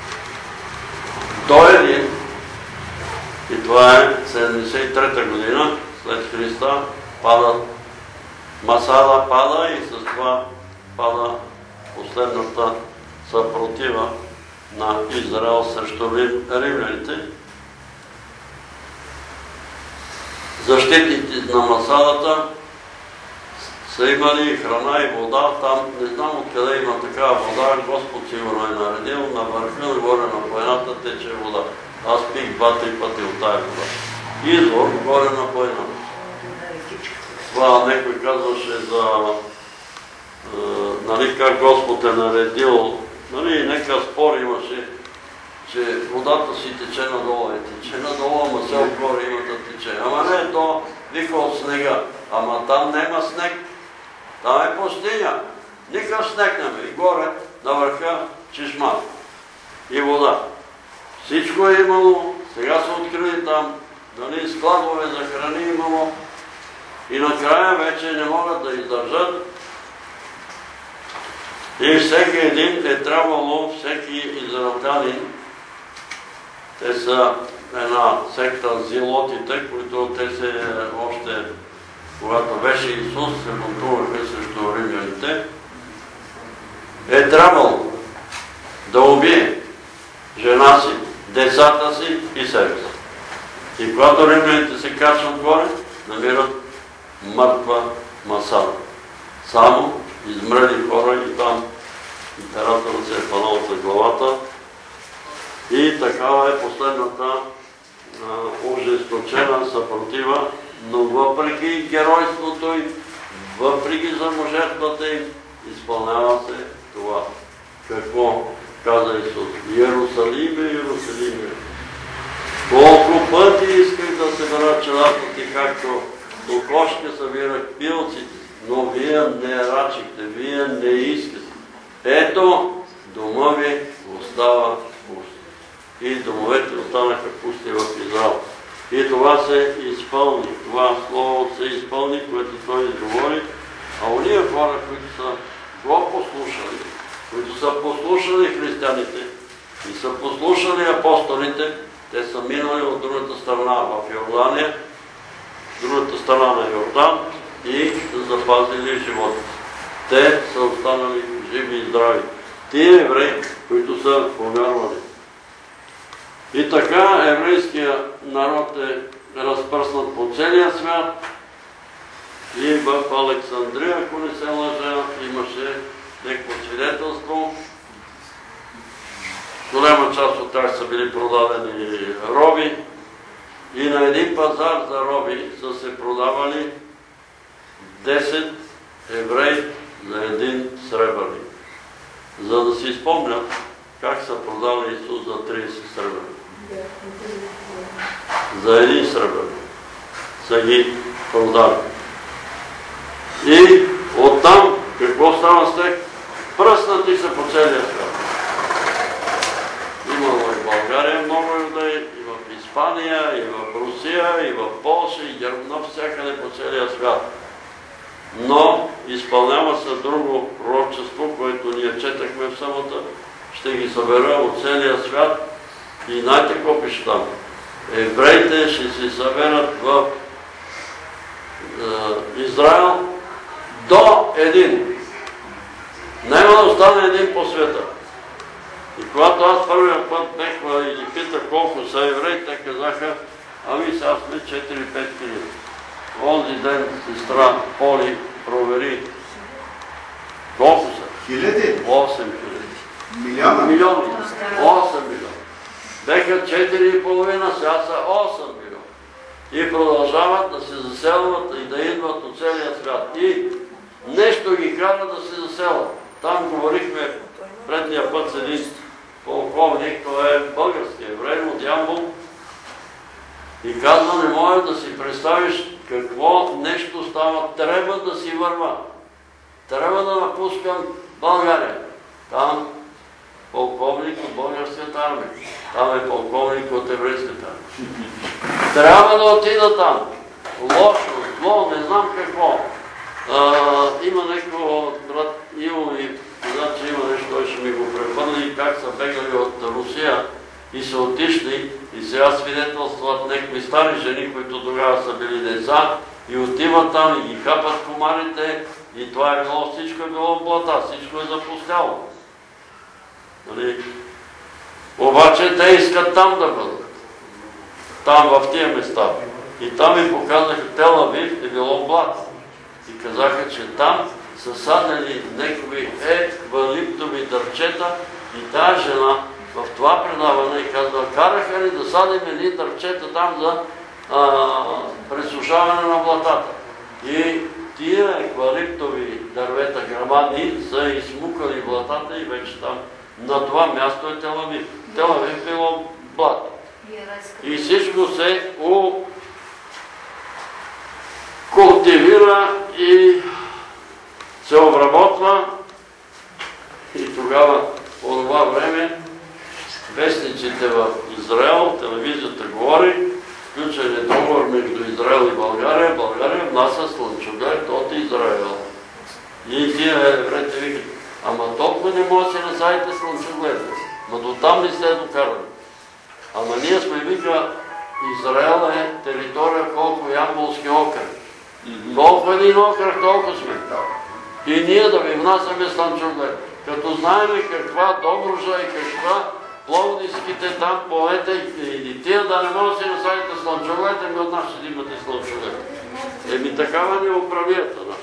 до един, и това е 73-та година, след Христа, падат, Масала пада и с това пада последната съпротива на Израел срещу римляните. Защитите на Масалата са имали храна и вода. Там не знам откъде има такава вода. Господ сигурно е наредил. На върха, нагоре на планината тече вода. Аз пих 2-3 пъти от тая вода. Извор горе на планината. Това некой казваше за как Господ е наредил. Нека спор имаше, че водата си тече надолу. Тече надолу, ама се отгоре има да тече. Ама не, то вика от снега. Ама там нема снег. Там е пустиня. Никакъв снег нема. И горе, на върха, чешма. И вода. Всичко е имало. Сега са открили там. Складове за храни имало. И накрая вече не могат да издържат. И всеки един е трябвало, всеки израелтянин, те са една секта зелотите, които те се още, когато беше Исус, се бунтуваха срещу римляните, е трябвало да убие жена си, децата си и себе си. И когато римляните се качват горе, намират мъртва Масала. Само измрели хора и там императорът се е фанал за главата. И такава е последната ожесточена съпротива, но въпреки геройството им, въпреки саможертвата им, изпълнява се това. Какво каза Исус? Иерусалиме, Иерусалиме, колко пъти исках да събера челата ти, както кокошки събирах пилците, но вие не рачихте, вие не искате. Ето, дома ви остава пуст. И домовете останаха пусти в Израел. И това се изпълни. Това слово се изпълни, което той изговори. А уния хора, които са го послушали, които са послушали християните и са послушали апостолите, те са минали от другата страна в Йордания, другата страна на Йордан, и са запазили живота. Те са останали живи и здрави. Тие евреи, които са повярвали. И така еврейският народ е разпръснат по целия свят. И в Александрия, ако не се лъжа, имаше някакво свидетелство. Голяма част от тях са били продадени роби. И на един пазар за роби са се продавали 10 евреи за един сребърник. За да си спомнят как са продали Исус за 30 сребърни. За един сребърник са ги продали. И оттам какво става с тях? Пръснати са по целия свят. Имало е Германия, и в Русия, и в Полша, и навсякъде по целия свят. Но изпълнява се друго пророчество, което ние четахме в събота. Ще ги събера от целия свят и знаете какво пише там? Евреите ще се съберат в Израел до един. Няма да остане един по света. И когато аз първия път бех и ги питах колко са евреи, те казаха, ами сега сме 4-5 хиляди. Онзи ден сестра Поли провери колко са. Хиляди? 8 хиляди. Милиона? Милиони. 8 милиона. Беха 4,5, сега са 8 милиона. И продължават да се заселват и да идват от целия свят. И нещо ги кара да се заселват. Там говорихме предния път с един полковник, той е български еврей от Ямбол. И казва, не можеш да си представиш какво нещо става. Трябва да си върва. Трябва да напускам България. Там полковник от българската армия. Там е полковник от еврейската армия. Трябва да отида там. Лошо, зло, не знам какво. Има някакво брат Иво и че има нещо, той ще ми го прехвърли, как са бегали от Русия и са отишли и сега свидетелстват някакви стари жени, които тогава са били деца и отиват там и ги хапат комарите и това е било, всичко е било в блата, всичко е запустяло. Обаче те искат там да бъдат. Там в тия места. И там ми показаха Тел Авив е било блат. И казаха, че там са садени някакви евкалиптови дърчета и тая жена в това предаване казва, караха ни да садим едни дърчета там за пресушаване на блатата. И тия евкалиптови дървета грамадни са измукали блатата и вече там на това място е Тел Авив. Тел Авив било блато. И всичко се култивира и се обработва и тогава по това време вестниците в Израел, телевизията говори, включен е договор между Израел и България. България внася слънчоглед от Израел. И тия евреите викат, ама толкова не може да си насадите слънчоглед. Ма до там не сте докарали. Ама ние сме вика, Израел е територия колко Ямболски окръг. Колко един окръг, толкова сме. И ние да ви внасяме слънчоглед. Като знаем каква Добруджа и каква Пловдивските там поета и тия да не може да си насадите слънчоглед, ами от нас ще имате слънчоглед. Такава ни управията наша.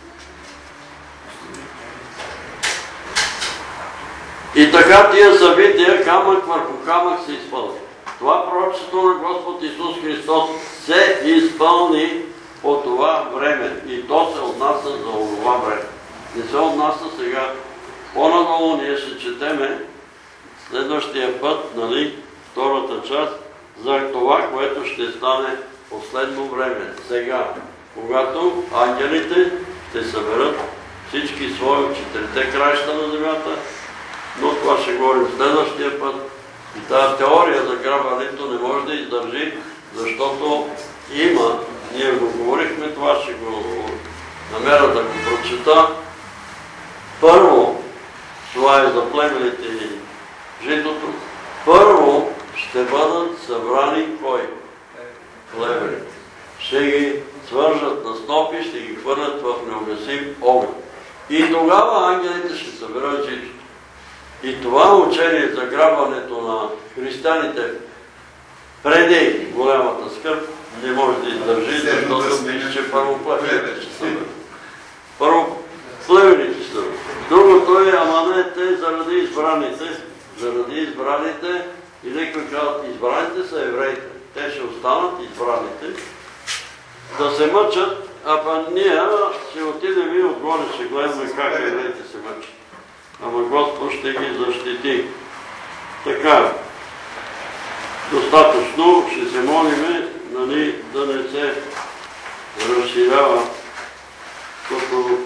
И така тия събития, камък върху камък се изпълни. Това пророчество на Господ Исус Христос се изпълни по това време. И то се отнася за това време. Не се отнася сега. По-надолу ние ще четеме следващия път, втората част, за това, което ще стане последно време. Сега, когато ангелите ще съберат всички свои от четирите краища на земята, но това ще говорим следващия път. И тази теория за грабването не може да издържи, защото има, ние го говорихме, това ще го намеря да го прочета. Първо, това е за племените и житото, първо ще бъдат събрани кой? Племените. Ще ги свържат на снопи, ще ги хвърлят в неугасим огън. И тогава ангелите ще съберат житото. И това учение за грабването на християните преди голямата скърб не може да издържи, защото пише, че първо племените ще съберат. Първо племените ще съберат. Другото е, ама не те заради избраните, и някой казват, избраните са евреите. Те ще останат избраните, да се мъчат, а па ние ще отидем и отгоре ще гледаме как евреите се мъчат. Ама Господ ще ги защити. Така, достатъчно ще се молиме, да не се разширява, защото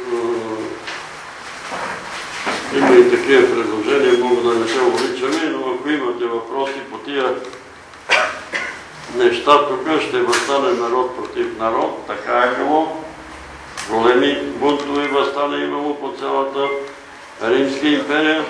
има и такива предложения, мога да не се увеличаме, но ако имате въпроси по тия неща тук, ще възстане народ против народ, така е било. Големи бунтови възстания имало по цялата Римска империя.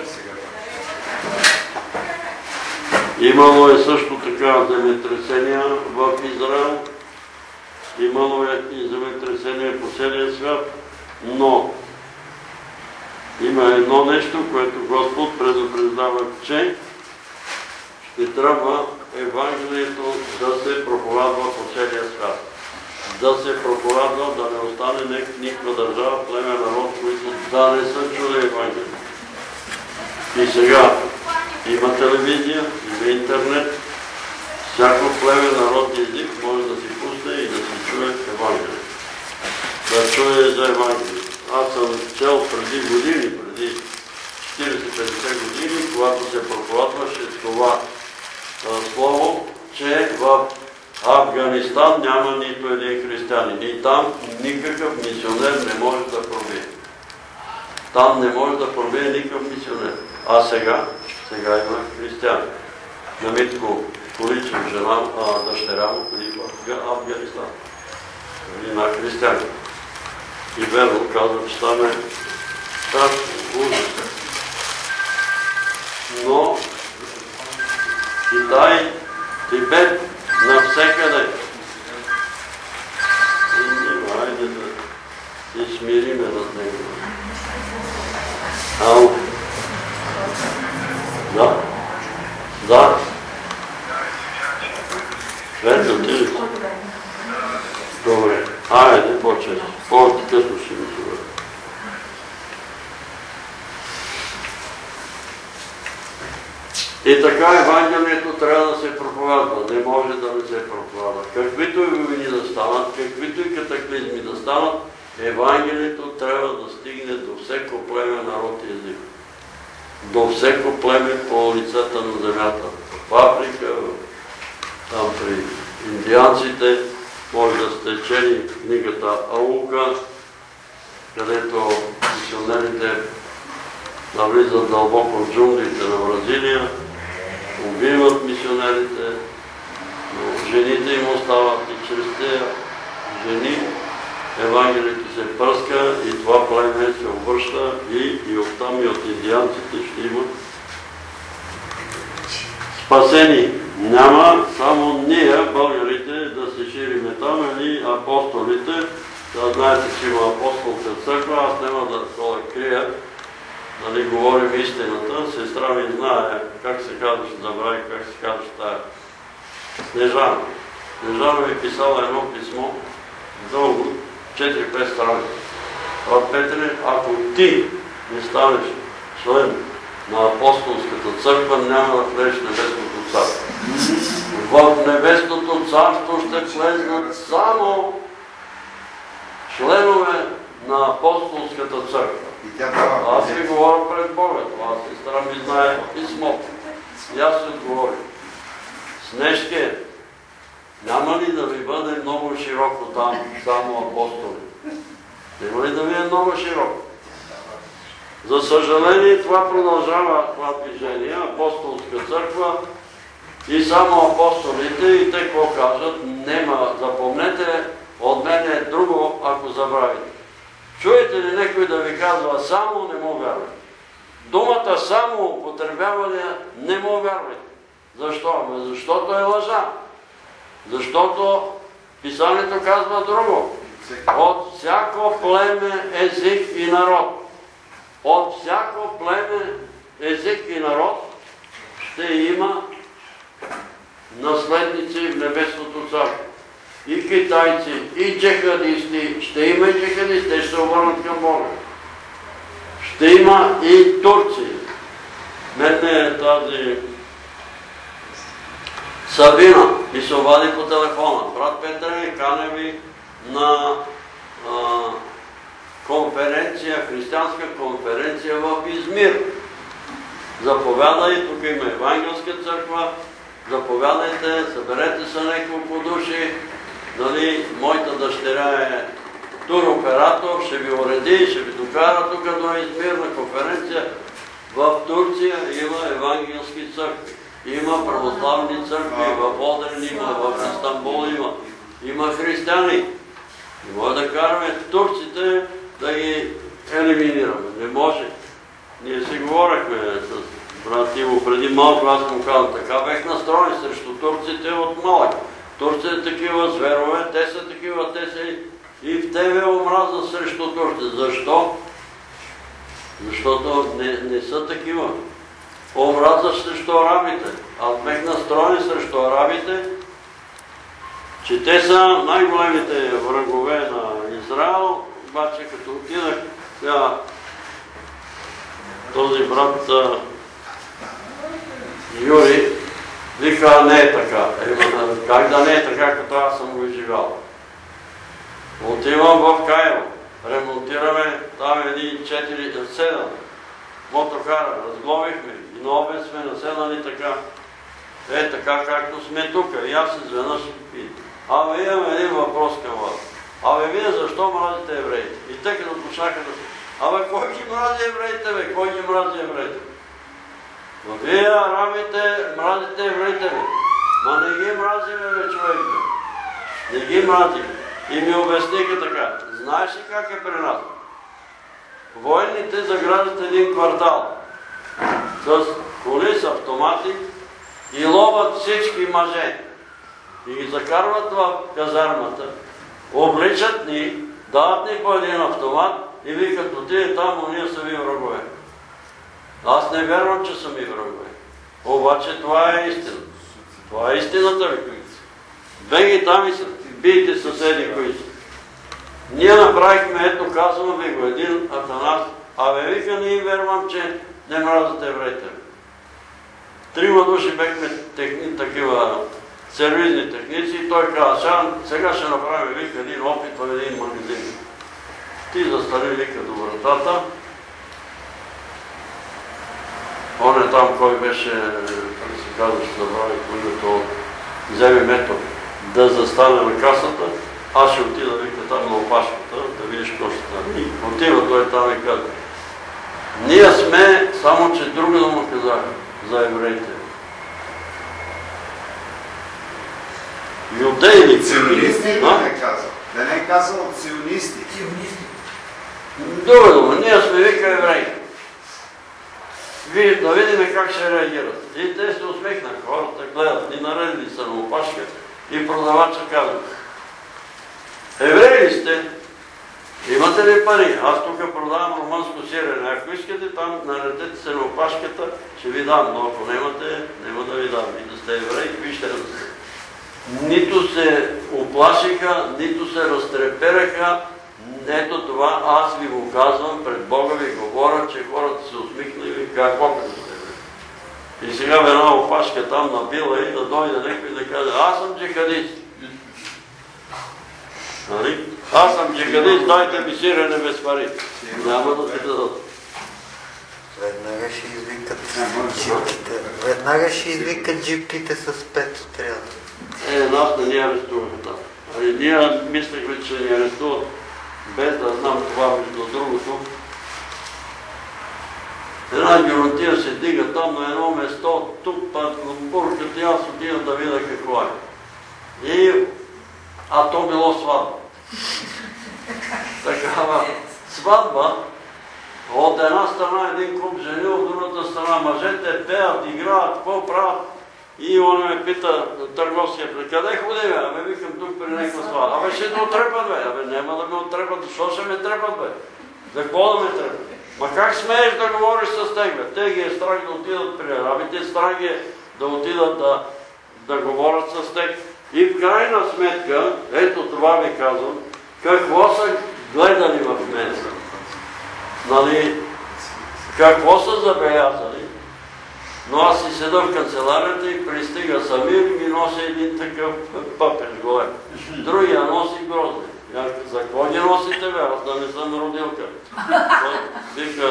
Имало е също така земетресения в Израел. Имало е и земетресения по целия свят. Но има едно нещо, което Господ предупреждава, че ще трябва Евангелието да се проповядва по целия свят. Да се проповядва, да не остане никаква държава, племе, народ, които да не са чули Евангелието. И сега има телевизия, има интернет, всяко племе, народ и език може да си пусне и да си чуе Евангелието. Да чуе за Евангелието. Аз съм чел преди години, преди 40-50 години, когато се проповядваше това слово, че в Афганистан няма нито един християнин. И там никакъв мисионер не може да пробие. Там не може да пробие никакъв мисионер. А сега има християни. На Митко Количев, дъщеря му, в Афганистан. Една християни. И верно казва, че там е страшно, ужасно. Но Китай, Тибет, навсекъде. Хайде да се смириме над него. Ау. Да. Да. Ето ти ли? Добре. Хайде, почвай. По-късно ще ми говоря. И така Евангелието трябва да се проповядва. Не може да не се проповядва. Каквито и войни да станат, каквито и катаклизми да станат, Евангелието трябва да стигне до всеко племе, народ и език. До всеко племе по лицата на земята. В Африка, там при индианците, може да сте чели книгата Аука, където мисионерите навлизат дълбоко в джунглите на Бразилия, убиват мисионерите, но жените им остават и чрез тези жени Евангелието се пръска и това племе се обръща и оттам и от индианците ще имат спасени. Няма само ние, българите, да се шириме там или апостолите. Да знаете, че има апостолска църква, аз няма да крия, да не говорим истината. Сестра ми знае как се казваше, забравих как се казваше тая Снежана. Снежана ми писала едно писмо, дълго, 4-5 страни. Брат Петре, ако ти не станеш член на апостолската църква, няма да влезеш в небесното царство. В небесното царство ще влезнат само членове на апостолската църква. Аз ви говоря пред Бога. Това сестра ми знае писмото. И аз се отговоря. Снежке, няма ли да ви бъде много широко там, само апостоли? Няма ли да ви е много широко? За съжаление, това продължава, това движение, апостолска църква и само апостолите, и те какво кажат? Нема, запомнете, от мен е друго, ако забравите. Чуете ли някой да ви казва само, не му вярвайте. Думата само употребяване не му вярвайте. Защо? Защото е лъжа. Защото Писанието казва друго. От всяко племе, език и народ. От всяко племе, език и народ ще има наследници в небесното царство. И китайци, и джихадисти, ще има и джихадисти, те ще се обърнат към Бога. Ще има и турци. Мене тази Сабина ми се обади по телефона. Брат Петре, каня ви на конференция, християнска конференция в Измир. Заповядай, тук има Евангелска църква, заповядайте, съберете се няколко души. Нали, моята дъщеря е туроператор, ще ви уреди, ще ви докара тук до Измир на конференция. В Турция има евангелски църкви. Има православни църкви, в Одрин има, в Истанбул има християни. Не може да караме турците да ги елиминираме. Не може. Ние си говорихме с брат Иво преди малко, аз му казвам, така бех настроен срещу турците от малък. Турците такива зверове, те са такива, те са и в тебе омраза срещу турците. Защо? Защото не са такива. Омраза срещу арабите. Аз бех настроен срещу арабите, че те са най-големите врагове на Израел, обаче като отидах сега този брат Юри вика, не е така. Как да не е така, като аз съм го изживял? Отивам в Кайро, ремонтираме там един 7 мотокара, разглобихме и на обед сме наседнали така. Така както сме тук. И аз изведнъж абе имам един въпрос към вас. Абе вие защо мразите евреите? И те като почнаха да се... Абе кой ги мрази евреите, бе? Кой ги мрази евреите? Но вие арабите мразите евреите, бе. Ма не ги мразим, бе, човек, бе. Не ги мразим. И ми обясниха така. Знаеш ли как е при нас? Военните заграждат един квартал с коли с автомати и ловат всички мъже. И ги закарват в казармата, обличат ни, дават ни по един автомат и викат, отиде там, но ние са ви врагове. Аз не вярвам, че са ми врагове. Обаче това е истина. Това е истината, ви. Беги там и бийте съседи, кои са. Ние направихме, ето казвам ви го, един Атанас, абе вика, не им вярвам, че не мразят евреите. 3 души бехме такива сервизни техници и той каза, сега ще направим, вика, един опит в един магазин. Ти застани, вика, до вратата. Он е там, кой беше, как се казва, ще забрави името, вземе метод да застане на касата. Аз ще отида, вика, там на опашката, да видиш какво ще стане. Отива той там и казва. Ние сме, само че друго да му казах за евреите. Юдеи. Сионисти да не е казал. Да не е казал сионисти. Друга дума, ние сме, вика, евреи. Да видим как ще реагират. И те се усмихнаха, хората гледат, и наредили са на опашка и продавача казва. Евреи ли сте? Имате ли пари? Аз тук продавам румънско сирене. Ако искате, там наредете се на опашката, ще ви дам, но ако нямате, няма да ви дам. И да сте евреи, вижте да сте. Нито се оплашиха, нито се разтрепераха. Ето това, аз ви го казвам, пред Бога ви говоря, че хората се усмихнали и ви какво като сте евреи. И сега в една опашка там набила и да дойде някой да каже, аз съм джихадист. Нали? Аз съм джихадист, дайте ми сирене без пари. Няма да ти дадат. Веднага ще извикат джипките. Веднага ще извикат джипките с 5 стрела. Нас не ни арестуваха там. Ние мислехме, че ни арестуват, без да знам това между другото. Една геронтия се дига там на едно место, тук път бурката и аз отивам да видя какво е. А то било сватба. Такава сватба, от една страна един куп жени, от другата страна мъжете пеят, играят, какво правят. И он ме пита търговския, къде ходи, бе? Абе викам тук при някаква сватба. Абе ще те отрепат, бе. Абе няма да ме отрепат, защо ще ме трепат, бе? За какво да ме трепат? Ма как смееш да говориш с тях, бе? Те ги е страх да отидат при арабите, страх ги е да отидат да говорят с тях. И в крайна сметка, ето това ви казвам, какво са гледали в мен. Нали, какво са забелязали. Но аз си седа в канцеларията и пристига Самир и ми носи един такъв папеж голем. Другия носи грозни. За какво ги носите, бе? Аз да не съм родилка. Вика,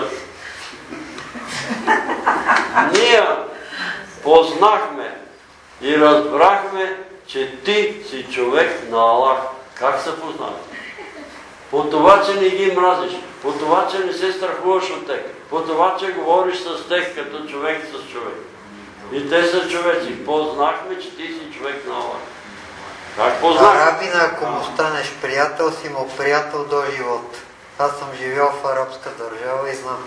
ние познахме и разбрахме, че ти си човек на Аллах. Как се познахме? По това, че не ги мразиш, по това, че не се страхуваш от тях, по това, че говориш с тях като човек с човек. И те са човеци. Познахме, че ти си човек на Allah. Как познахме? Арабина, ако му станеш приятел, си му приятел до живот. Аз съм живял в арабска държава и знам.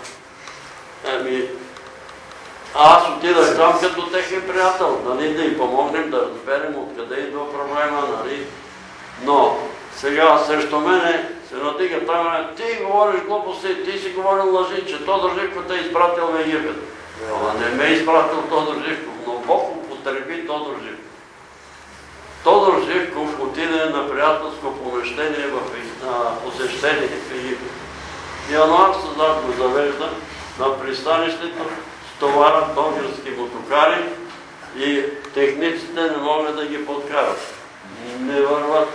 Аз отидах там като техен приятел, нали, да им помогнем да разберем откъде идва проблема, нали. Но сега срещу мене се надига там, ти говориш глупости, ти си говорил лъжи, че Тодор Живков те е изпратил в Египет. Ама не ме е изпратил Тодор Живков, но Бог употреби Тодор Живков. Тодор Живков отиде на приятелско помещение на посещение в Египет. Януар Създат го завежда на пристанището, стоварят български мотокари и техниците не могат да ги подкарат. Не върват.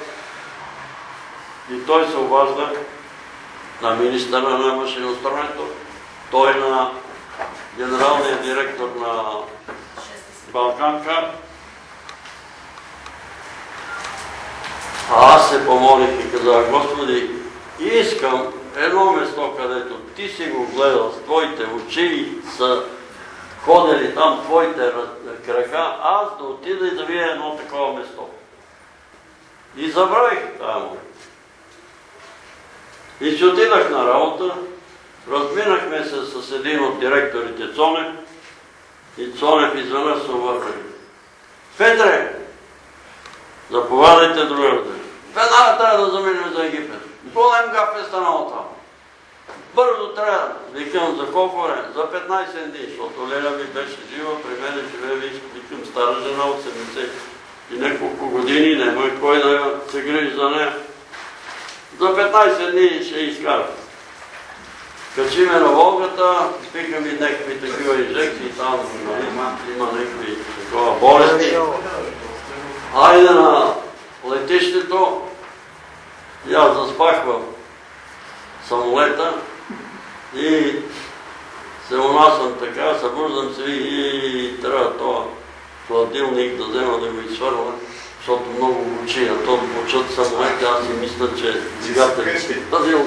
И той се обажда на министъра на машиностроенето, той на генералния директор на Балканка. А аз се помолих и казах, Господи, искам едно место, където ти си го гледал с твоите очи и са ходили там твоите крака, аз да отида и да видя едно такова место. И забравих тази молитва. И си отидах на работа, разминахме се с един от директорите Цонев и Цонев изведнъж се обърна. Петре, заповядайте друга ден. Веднага трябва да заминем за Египет. Голем гаф е станал там. Бързо трябва. Викам, за колко време? За 15 дни, защото Леля ми беше жива, при мен живее, викам, стара жена от 70 и няколко години, няма кой да се грижи за нея. За 15 дни ще изкарам. Качиме на Волгата, спиха ми някакви такива инжекции, там има някакви такова болести. Айде на летището, и аз заспах в самолета и се унасям така, събуждам се и трябва това хладилник да взема да го изсвърля, защото много учи, а то почат самолета, аз си мисля, че двигателят си хладил.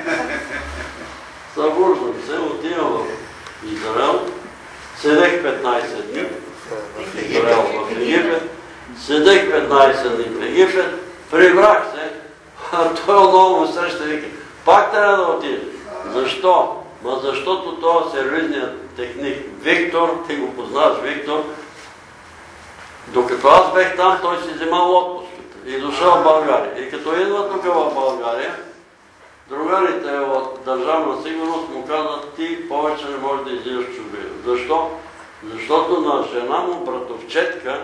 Събуждам се, отивам в Израел, седех 15 дни в Израел, в Египет, седех 15 дни в Египет, прибрах се, а той отново му среща и вика, пак трябва да отиде. Защо? Защото този сервизният техник Виктор, ти го познаваш Виктор, докато аз бех там, той си вземал отпуската и дошъл в България. И като идва тук в България, другарите от Държавна сигурност му казват, ти повече не можеш да излизаш в чужбина. Защо? Защото на жена му братовчетка,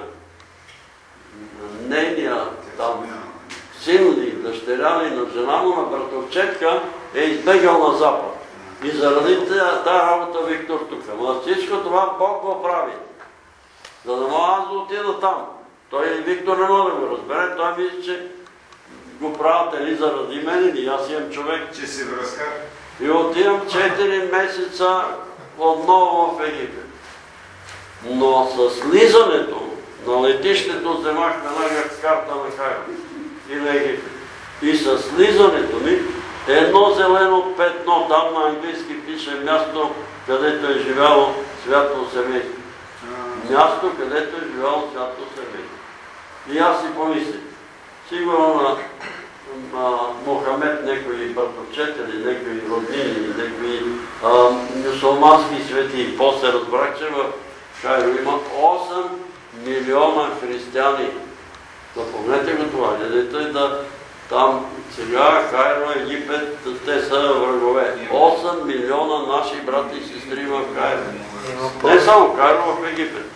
нейния там син ли, дъщеря ли, на жена му на братовчетка е избегал на Запад. И заради тази работа Виктор тук. Но всичко това Бог го прави. За да мога аз да отида там. Той Виктор не може да го разбере, той мисли, че го правят или заради мен, или аз имам човек. Че си връзка. И отивам 4 месеца отново в Египет. Но с слизането на летището вземах веднага карта на Кайро и на Египет. И с слизането ми едно зелено петно, там на английски пише място, където е живяло свято семейство. Място, където е живяло свято семейство. И аз си помислих, сигурно на Мохамед, някои братовчетели, някои роднини, някои мюсулмански свети. После разбрах, че в Кайро има 8 милиона християни. Запомнете го това, гледайте да там сега Кайро, Египет, те са врагове. 8 милиона наши брати и сестри в Кайро. Не само Кайро, в Египет.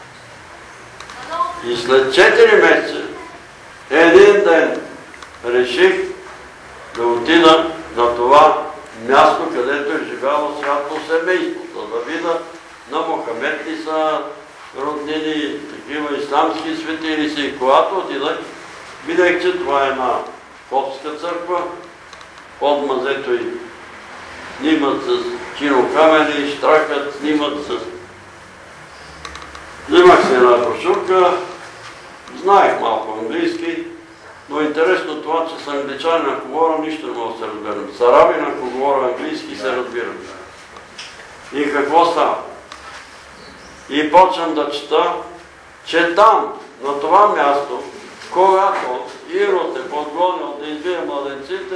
И след 4 месеца, един ден реших да отида на това място, където е живяло свято семейство, за да видя на Мохамед ли са роднини, такива исламски светили си. И когато отидах, видях, че това е една копска църква, под мазето и снимат с кинокамери, штракат, снимат с... Вземах се една брошурка, знаех малко английски, но интересно това, че с англичани, ако говоря, нищо не мога да се разберем. С арабин, ако говоря английски, се разбирам. И какво става? и почвам да чета, че там, на това място, когато Ирод е подгонил да избие младенците,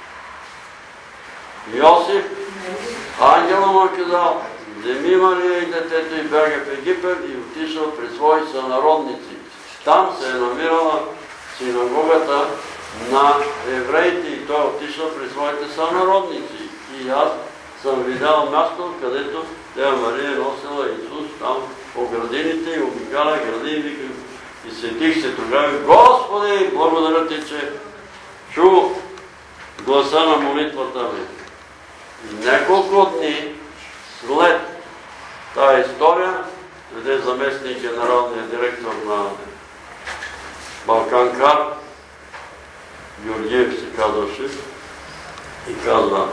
Йосиф, ангела му е казал, вземи Мария и детето и бяга в Египет и отишъл при свои сънародници. Там се е намирала синагогата на евреите и той отишъл при своите сънародници. И аз съм видял място, където Дева Мария носила Исус там по градините и обикаля градини и сетих се тогава. Господи, благодаря ти, че чу гласа на молитвата ми. И няколко дни след тази история, къде заместник генералният директор на Балканкар, Георгиев се казваше, и казва: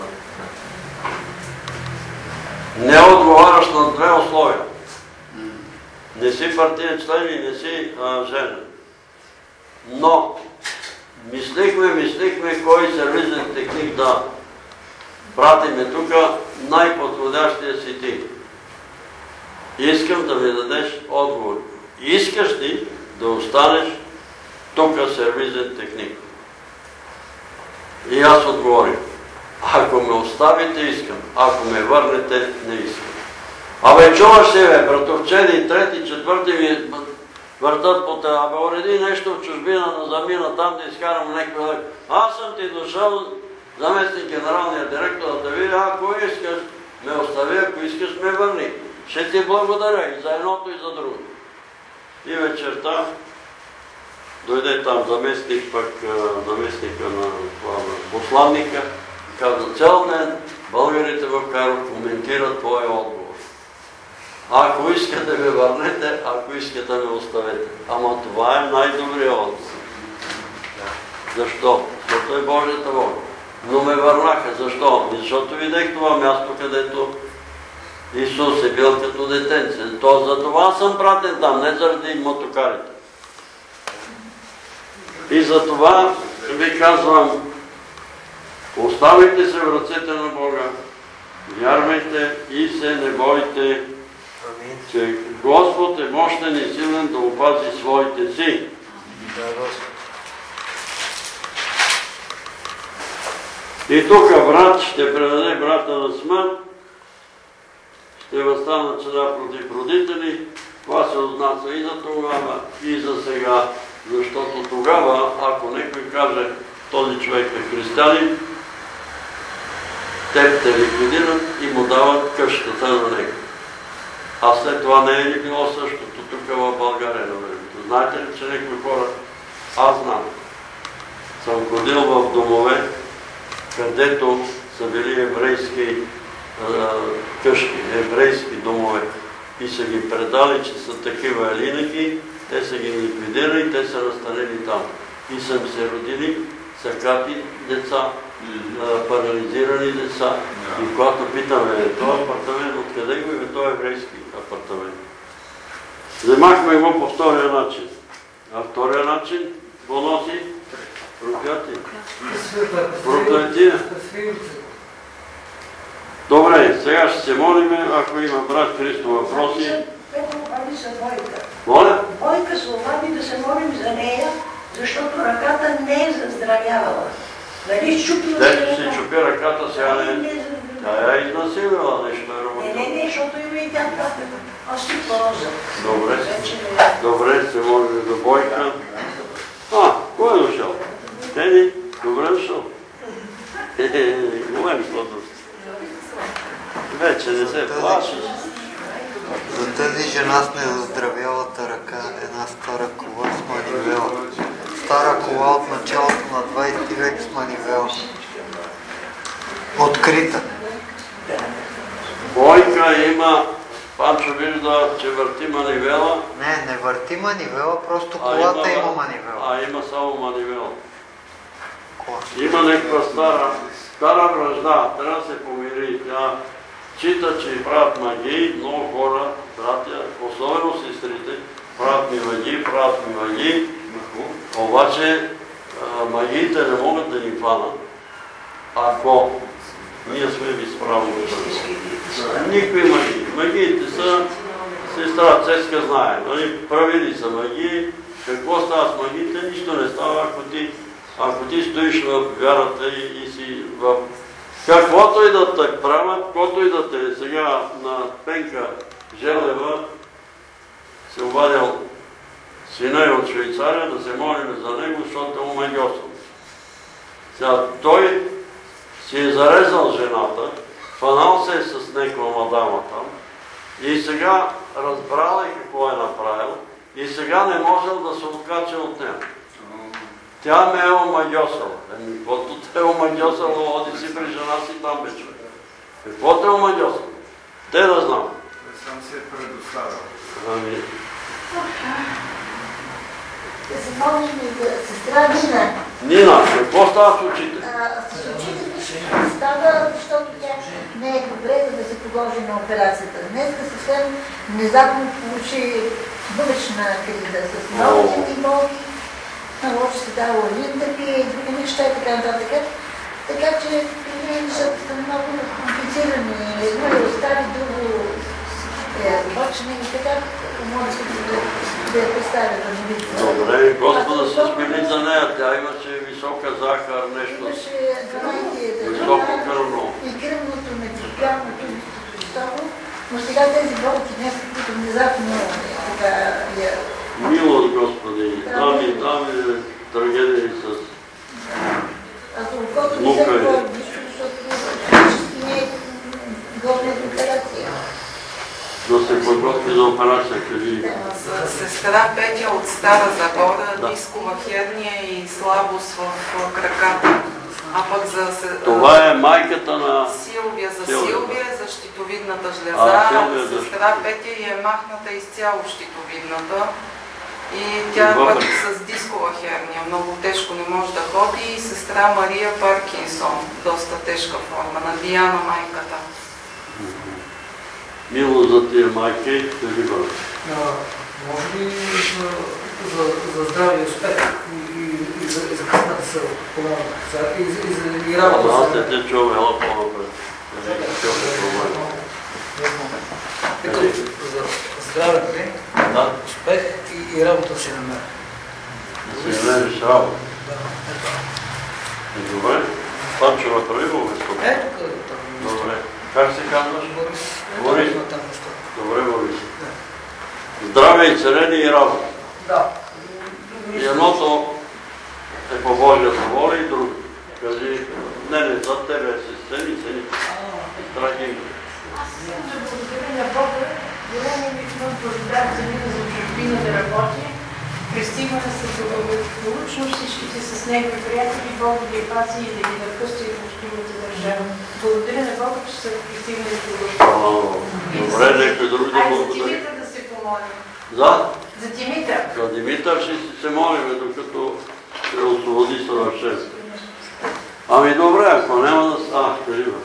не отговаряш на две условия. Не си партиен член и не си женен. Но мислихме кой сервизен техник да пратиме тук, най-подходящия си ти. Искам да ми дадеш отговор. Искаш ли да останеш тук сервизен техник? И аз отговорих: ако ме оставите, искам. Ако ме върнете, не искам. Абе, чуваш се, бе, братовчеди, трети, четвърти ми въртат по това. Абе, уреди нещо в чужбина, на замина, там да изкарам някой. Аз съм ти дошъл, заместник генералния директор, да видя, ако искаш, ме остави, ако искаш, ме върни. Ще ти благодаря и за едното, и за другото. И вечерта дойде там заместника на посланника, каза: цял ден българите в Кайро коментират твоя отговор. Ако искате да ме върнете, ако искате да ме оставете. Ама това е най-добрият отговор. Защо? Защото е Божията воля. Но ме върнаха. Защо? Защото видях това място, където Исус е бил като детенце. За това съм пратен там, не заради мотокарите. И за това ви казвам: оставайте се в ръцете на Бога, вярвайте и се не бойте, че Господ е мощен и силен да опази своите си. И тук брат ще предаде брата на смърт, ще възстанат чеда против родители. Това се отнася и за тогава, и за сега. Защото тогава, ако някой каже: този човек е християнин, те ликвидират и му дават къщата на него. А след това не е ли било същото тук в България на времето? Знаете ли, че някои хора, аз знам, съм ходил в домове, където са били еврейски къщи, еврейски домове, и са ги предали, че са такива елинаки, те са ги ликвидирали, те са настанени там. И са се родили сакати деца, парализирани деца. И когато питаме: този апартамент откъде го е? Той е еврейски апартамент. Вземахме го по втория начин. А втория начин го носи проклятие. Добре, сега ще се молим, ако има брат Христо въпроси. Петро обади се Бойка. Моля? Бойка се обади да се молим за нея, защото ръката не е заздравявала. Нали щупила се ръка? Дето си чупи ръката, сега не... Тя е изнасилила нещо на работа. Не, защото има и тя остеклороза. Добре, се молим за Бойка. Кой е дошъл? Теди, добре дошъл. Голем сладост. Вече не се плашиш. За тази жена с незаздравялата ръка една стара кола с манивела. Стара кола от началото на 20 век с манивела. Открита. Бойка има, Панчо вижда, че върти манивела. Не върти манивела, просто колата има манивела. Има само манивела. Има някаква стара вражда, трябва да се помири. Тя чита, че правят магии, много хора, братя, особено сестрите, правят ми магии, обаче магиите не могат да ни хванат, ако ние сме безправни. Никакви магии. Магиите са Сестра Цеска знае, правили са магии, какво става с магиите, нищо не става, ако ти стоиш в вярата и си в... Каквото и да те правят, каквото и да те сега на Пенка Желева се обадил сина от Швейцария да се молим за него, защото е омагьосан. Сега той си е зарезал жената, фанал се е с някаква мадама там и сега разбрал какво е направил и сега не можел да се откача от нея. Тя ме е омагьосала. Каквото те е омагьосала, оди си при жена си там бе човек. Какво те е омагьосала? Те да знам. Сам се е предоставил. Да се молим и за сестра Нина. Нина, какво става с очите? С очите става, защото тя не е добре да се подложи на операцията. Днеска съвсем внезапно получи бъбречна криза с новите болки. Лошо се дава линтъпи и други неща и така нататък. Така че при нея нещата са много комплицирани. Едно е остави, друго обаче и така може да я представя да не види. Добре, Господа се смили за нея. Тя имаше висока захар, нещо. Имаше високо кръвно. И кръвното, метрикалното, високо. Но сега тези болки днес, които внезапно така я... Милост, Господи, дами, трагедии с мука е. Защото не е годна операция. Да се подготви за операция, кажи. За сестра Петя от Стара Загора, дискова херния и слабост в краката. А пък за... Това е майката на... Силвия, за щитовидната жлеза. Сестра Петя е махната изцяло щитовидната. И тя пък с дискова херния, много тежко не може да ходи, и сестра Мария Паркинсон, доста тежка форма, на Диана майката. Мило за тия майки, кажи бъде. Може ли за здраве и успех и за късната се помогна? И работа се... Те чува, ела по-напред. За здраве, успех и работа си намеря. Да си намериш работа? Добре. Панчева Троимова е тук. Добре. Как се казваш? Борис. Добре, Борис. Здраве и целение и работа. Да. И едното е по Божията воля и друго. Кажи, не, за тебе се цени. Драги. Аз искам да благодаря на Бога. Големи ми благодаря за мен за чужбина да работи. Пристигваме се благополучно всичките с негови приятели, Бог да ги пази и да ги напусти в общината държава. Благодаря на Бога, че са пристигнали благополучно. Добре, някой друг да благодаря. За Димитър да се помолим. За Димитър. За Димитър ще се молим, докато се освободи съвършенство. Ами добре, ако няма да... кажи бе.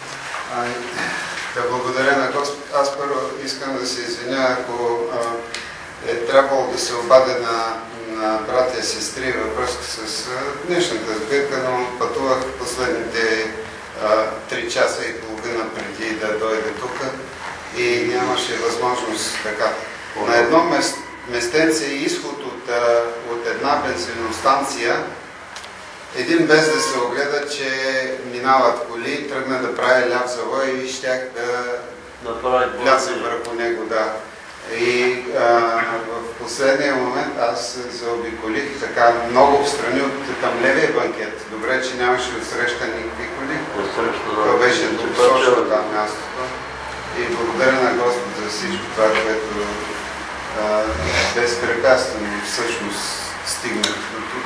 Да благодаря на Господ. Аз първо искам да се извиня, ако е трябвало да се обадя на братя и сестри във връзка с днешната сбирка, но пътувах последните 3 часа и половина преди да дойда тук и нямаше възможност така. На едно местенце изход от една бензиностанция, един без да се огледа, че минават коли, тръгна да прави ляв завой и щях да вляза върху него, да. И в последния момент аз заобиколих така много встрани към левия банкет. Добре, че нямаше отсреща никакви коли. Това беше точно там мястото. И благодаря на Господ за всичко това, което безпрепятствено всъщност стигнах до тук.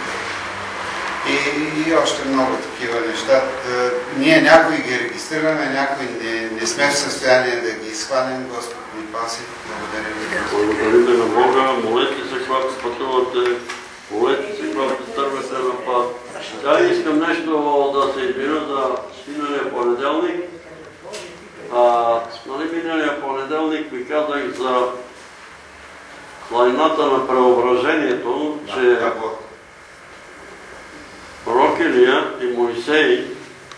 И още много такива неща. Ние някои ги регистрираме, някои не сме в състояние да ги изхванем. Господ ни паси. Благодаря ви. Благодарите на Бога. Молете се, когато пътувате. Молете се, когато тръгвате на път. Сега искам нещо да се избира за миналия понеделник. Миналия понеделник ви казах за планината на преображението, че пророк Илия и Моисей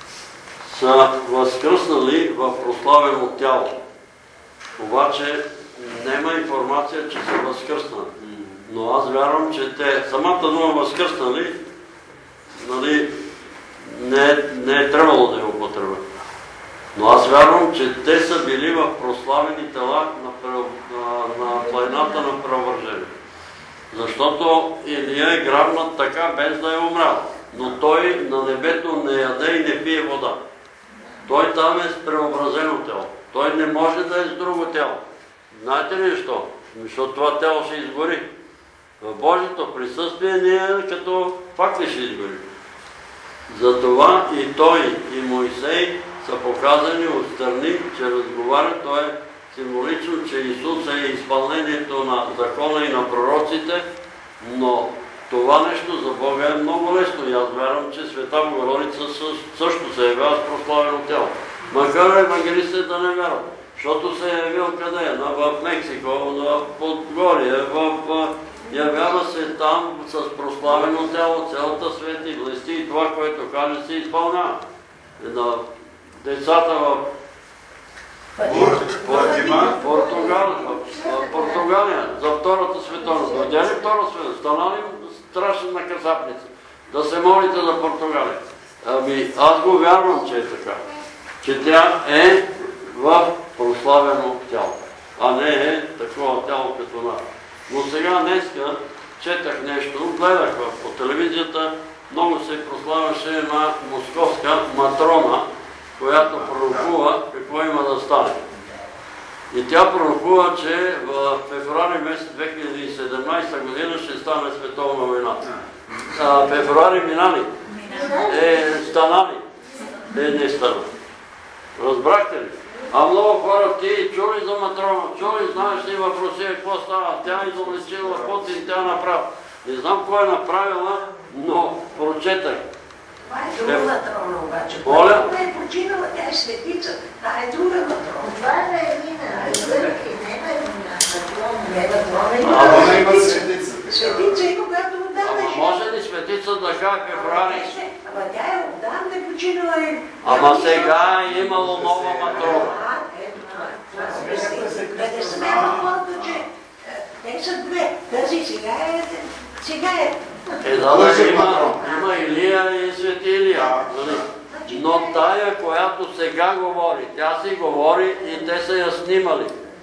са възкръснали в прославено тяло. Обаче няма информация, че са възкръснали. Но аз вярвам, че те, самата дума възкръснали, нали, не е трябвало да я употребят. Но аз вярвам, че те са били в прославени тела на планината на преображение. Защото Илия е грабнат така, без да е умрял. Но той на небето не яде и не пие вода. Той там е с преобразено тело. Той не може да е с друго тело. Знаете ли защо? Защото това тело ще изгори. В Божието присъствие ние като факт ли ще изгори. Затова и той, и Моисей са показани отстрани, че разговаря. То е символично, че Исус е изпълнението на закона и на пророците, но това нещо за Бога е много лесно и аз вярвам, че Света Богородица също се явява с прославено тяло. Макар евангелистите да не вярват, защото се е явил къде? В Мексико, в Подгорие, явява се там с прославено тяло, цялата свети власти и това, което каже, се изпълнява. Децата в Португалия, за Втората световна. Дойде ли Втора световна? Стана ли страшна касапница? Да се молите за Португалия. Ами аз го вярвам, че е така. Че тя е в прославено тяло, а не е такова тяло като нас. Но сега днеска четах нещо, гледах по телевизията, много се прославяше една московска матрона, която пророкува какво има да стане. И тя пророкува, че в февруари месец 2017 година ще стане световна война. Февруари минали. Станали. Не стана. Разбрахте ли? А много хора, ти чули за матрона, чули, знаеш ли в Русия какво става? Тя изобличила Путин, тя направи. Не знам кой е направила, но прочетах. Това е друга матрона обаче. Моля? Това е починала, тя е светица. Това е друга матрона. Това е Мина. Не е матрона. Има светица и когато отдаваш. Ама може ли светица да каже февруари? Ама тя е отдавна е починала и... Ама сега е имало нова матрона. Ето това. Да не смева хората, че те са две. Тази сега е... Има Илия и Свети Илия. Но тая, която сега говори, тя си говори и те са я снимали.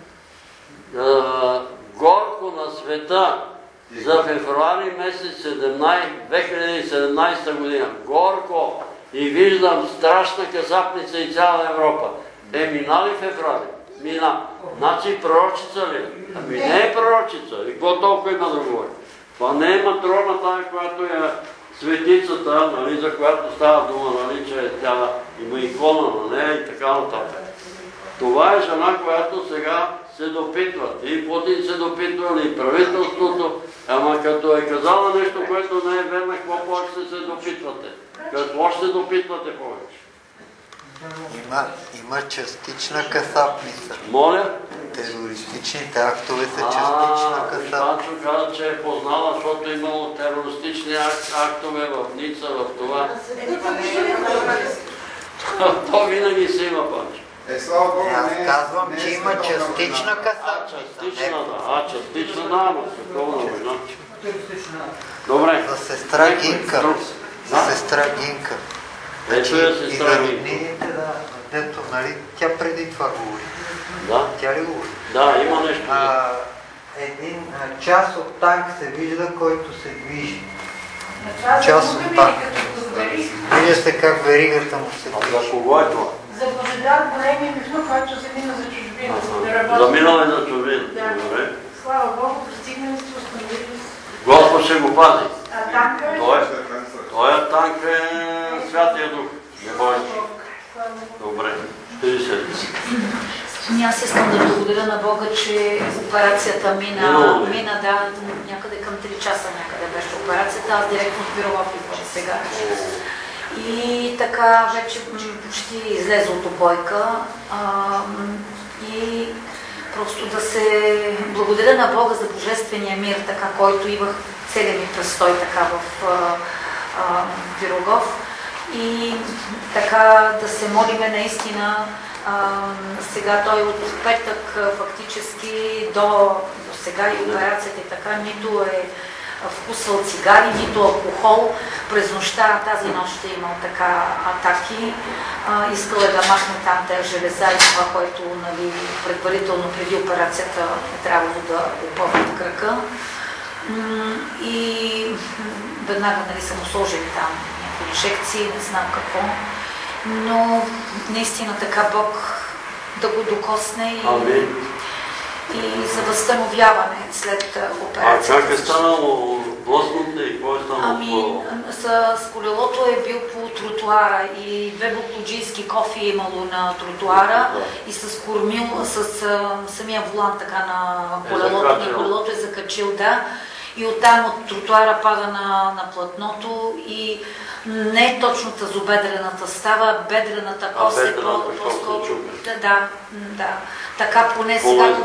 Горко на света за февруари месец 2017 година. Горко и виждам страшна касапница и цяла Европа. Мина ли февруари? Мина. Значи пророчица ли? Ами не е пророчица. И какво толкова има да говори? Това не е матрона тая, която е светицата, нали, за която става дума, нали, че тя има икона на нея и така нататък. Това е жена, която сега се допитва. И Путин се допитва, и правителството. Ама като е казала нещо, което не е верно, какво повече се допитвате? Какво ще се допитвате повече? Има частична касапница. Моля? Терористичните актове са частична касапница. Панчо каза, че е познала, защото имало терористични актове в Ница, в това. То винаги си има, Панчо. Слава Богу, аз казвам, че има частична касапница. Частична, да, ама световна война. Добре. За сестра Гинка. За сестра Гинка. Ето е сестра Гинка. И за роднините, да. Дето, нали, тя преди това говори. Да. Тя ли говори? Да, има нещо. Един част от танк се вижда, който се движи. Част от танк. Вижда се как веригата му се движи. За кого е това? За Божидар големия мифно, който замина за чужбина. Заминал е за чужбина. Добре. Слава Богу, пристигнали сте, установили. Господ ще го пази. А танка е? Той танк е Святия Дух. Не бойте. Добре. 30. Аз искам да благодаря на Бога, че операцията мина някъде към 3 часа някъде беше операцията. Аз директно в Пиролов идвам сега. И така вече почти излезе от обойка. И просто да се благодаря на Бога за божествения мир, така, който имах целият ми престой така в Пирогов. и така да се молиме наистина. Сега той от петък фактически до сега и операцията така нито е вкусвал цигари, нито алкохол. През нощта, тази нощ е имал така атаки. Искал е да махне там тези железа и това, което нали, предварително преди операцията е трябвало да опъват кръка. И веднага нали, са му сложили там някакви инжекции, не знам какво. Но наистина така Бог да го докосне и за възстановяване след операцията. А как е станало блъснато и какво е станало? С колелото е бил по тротуара и две буклуджийски кофи е имало на тротуара и с кормил, с самия волан така на колелото е закачил, да. И оттам от тротуара пада на платното и не точно тазобедрената става, бедрената кост е по-скоро. Да. Така поне сега,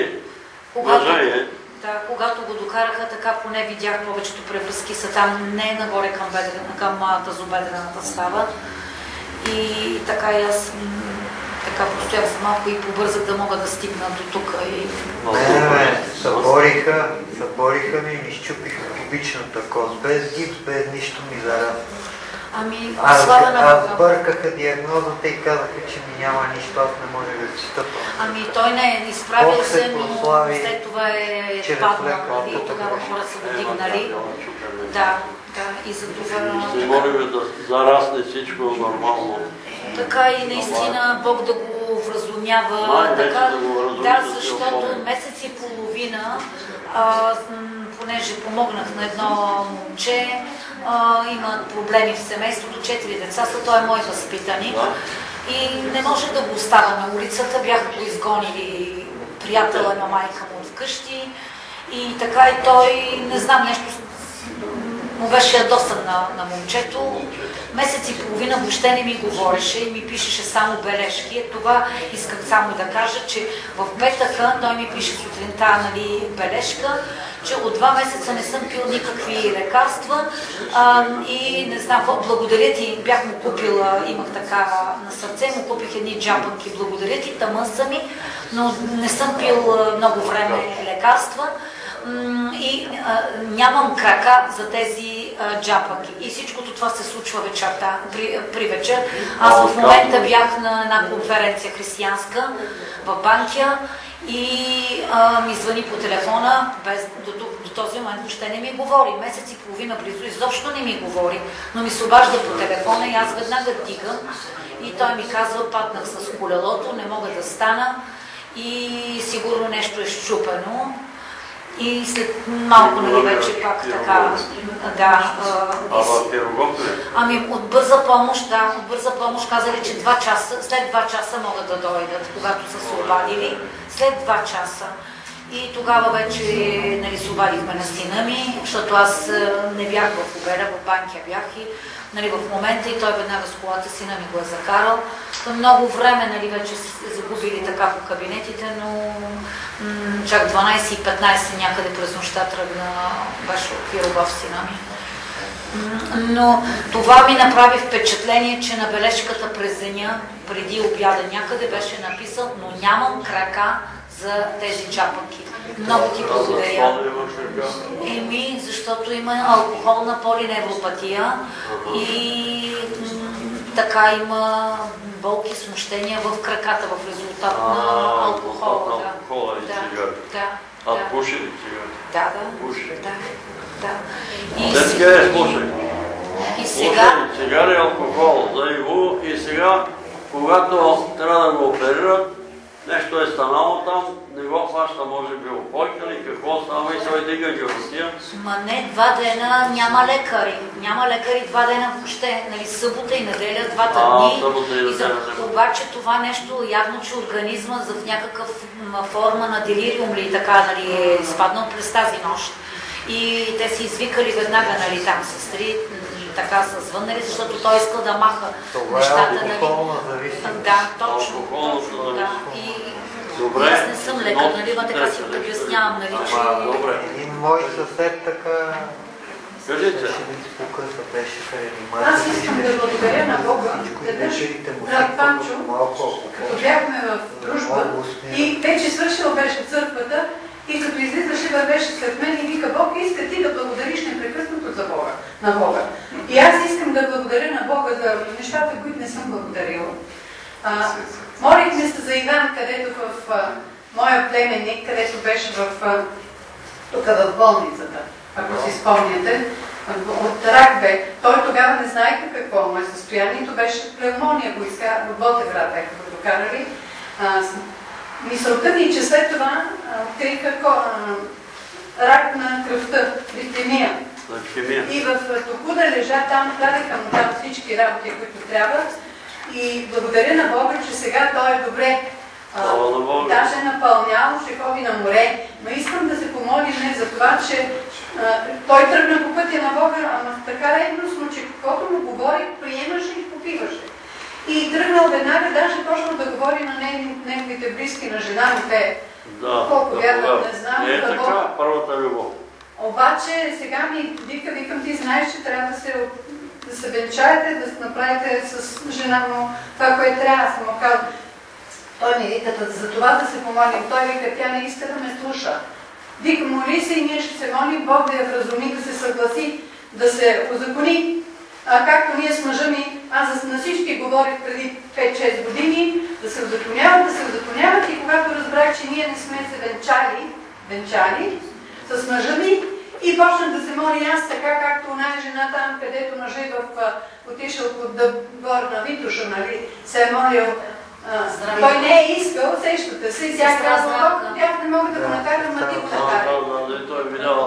когато го докараха, така поне видях повечето превръзки са там, не нагоре към тазобедрената става. И така и аз така постоях за малко и побързах да мога да стигна до тук. Събориха ми и ми изчупиха пубичната кост, без гипс, без нищо ми зараза. Слава на Бога. Аз бъркаха диагнозата и казаха, че ми няма нищо, аз не може да си стъпам. Той не е изправил се, но след това е паднал. Тогава хора са го дигнали. Да, и за това... Се молим да зарасне всичко нормално. Така и наистина Бог да го вразумява. Да, защото месец и половина, понеже помогнах на едно момче, има проблеми в семейството, 4 деца са, той е мой възпитаник и не може да го оставя на улицата, бяха го изгонили приятела на майка му вкъщи и така и той, не знам, нещо му беше ядосан на момчето. Месец и половина въобще не ми говореше и ми пишеше само бележки. Това исках само да кажа, че в петъка той ми пише сутринта бележка, че от 2 месеца не съм пил никакви лекарства и не знам, благодаря ти, бях му купила, имах така на сърце, му купих едни джапанки, благодаря ти, тъмън са ми, но не съм пил много време лекарства. И нямам крака за тези джапанки. И всичкото това се случва вечерта, при вечер. Аз в момента бях на една конференция християнска в Банкия и ми звъни по телефона, до този момент въобще не ми говори. Месец и половина близо изобщо не ми говори, но ми се обажда по телефона и аз веднага дигам и той ми казва, паднах с колелото, не мога да стана и сигурно нещо е счупено. И след малко, нали, вече пак така, от бърза помощ казали, че 2 часа, след 2 часа могат да дойдат, когато са се обадили, след 2 часа. И тогава вече, нали, се обадихме на сина ми, защото аз не бях в Обеля, в Банкия бях и нали, в момента и той веднага с колата сина ми го е закарал. Много време, нали, вече се загубили така по кабинетите, но чак 12:15 някъде през нощта тръгна, беше от Пирогов сина ми. Но това ми направи впечатление, че на бележката през деня, преди обяда някъде беше написал, но нямам крака за тези джапанки. Много ти благодаря. Защото има алкохолна полиневропатия и така има болки, смущения в краката в резултат на алкохола. А пуши ли цигари? Да. Детска е слушай. И сега... Цигари, алкохол, заиво и сега, когато трябва да го оперират, нещо е станало там, не го хваща, може би опойка ли, какво става и той дига георгия. Ма не, 2 дена няма лекари. Няма лекари 2 дена въобще, нали, събота и неделя, 2 дни. Обаче това нещо, явно, че организма в някакъв форма на делириум ли така, нали, е изпаднал през тази нощ. И те си извикали веднага, нали, там сестри, така са звъннали, защото той искал да маха нещата, нали. Да, точно, да. Добре. Аз не съм лекар, нали, ма така си обяснявам, нали, че... Един мой съсед така Кажете. Аз искам да благодаря на Бога, веднъж брат Панчо, като бяхме в дружба и вече свършила беше църквата и като излизаше, вървеше след мен и вика: Бог иска ти да благодариш непрекъснато за Бога, на Бога. И аз искам да благодаря на Бога за нещата, които не съм благодарила. Молихме се за Иван, където в моя племенник, където беше тук в болницата, ако си спомняте, от рак бе. Той тогава не знаеха какво му е състоянието, беше пневмония, го изкара, от Ботевград бяха го докарали. Мисълта ми, че след това откриха рак на кръвта, лейкемия. И в Токуда лежа там, дадеха му там всички работи, които трябва. И благодаря на Бога, че сега той е добре. Даже напълняло, ще ходи на море. Но искам да се помолим за това, че той тръгна по пътя на Бога, ама така ревностно, че каквото му говори, приемаше и попиваше. И тръгнал веднага, даже почнал да говори на неговите близки, на жена му, те колко вярват, не знам. Не е така, първата любов. Обаче сега ми викам, ти знаеш, че трябва да се венчаете, да направите с жена му това, което трябва. Аз му казвам, той ми вика, за това да се помолим. Той вика, тя не иска да ме слуша. Вика, моли се и ние ще се молим, Бог да я вразуми, да се съгласи, да се озакони. Както ние с мъжа ми, аз на всички говорих преди 5-6 години, да се озаконяват и когато разбрах, че ние не сме се венчали с мъжа ми и почнах да се моля аз така, както оная жена там, където мъжа отишъл под двор на Витоша, нали, се е молил. Той не е искал, сещате се, и тя казва, тя не мога да го накарам, ма ти го накарам.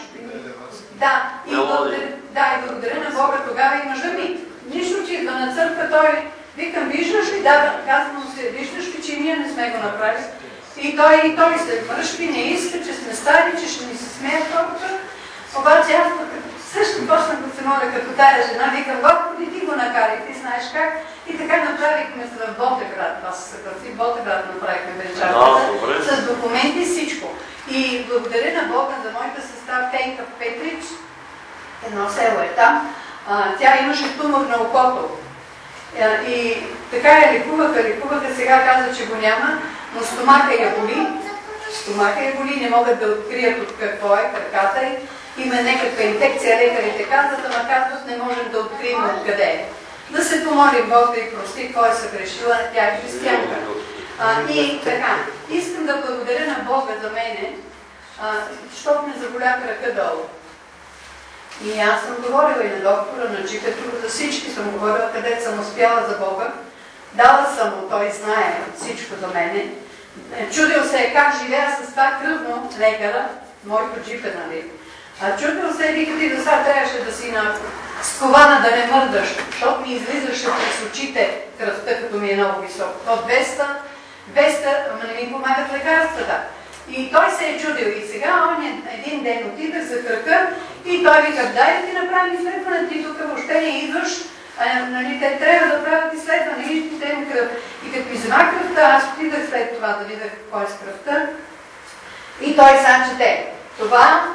И благодаря на Бога тогава и мъжа ми. Нищо, че идва на църква, той викам, виждаш ли? Да, казвам се, виждаш ли, че ние не сме го направили. И той се мръшки, не иска, че сме стари, че ще ни се смеят хората. Обаче аз също почнах да се моля като тая жена, викам, Господи, ти го накарай, ти знаеш как. И така направихме се в Ботевград, това се съгласи, в Ботевград направихме венчалката, с документи, всичко. И благодаря на Бога за моята сестра Пенка в Петрич, едно село е там, тя имаше тумор на окото. И така я лекуваха, сега каза, че го няма, но стомаха я боли, не могат да открият от какво е краката й. Има някаква инфекция, лекарите казват, ама казват, не можем да открием откъде е. Да се помолим Бог да й прости, кой е съгрешила, тя е християнка. И така, искам да благодаря на Бога за мене, защото ме заболях ръка долу. И аз съм говорила и на доктора, на джипето, за всички съм говорила, където съм успяла за Бога. Дала съм му, той знае всичко за мене. Чудил се е как живея с това кръвно лекара, моето джипе, нали. Чудил се е, вика ти, да сега трябваше да си на скована, да не мърдаш, защото ми излизаше през очите кръвта, като ми е много високо. От 200, ама не ми помагат лекарствата. И той се е чудил. И сега един ден отидах за крака и той вика, дай да ти направим изследване, ти тук въобще не идваш, нали, те трябва да правят изследване, вижте, те им кръв. И като ми взема кръвта, аз отидах след това да видя какво е с кръвта. И той сам чете. Това.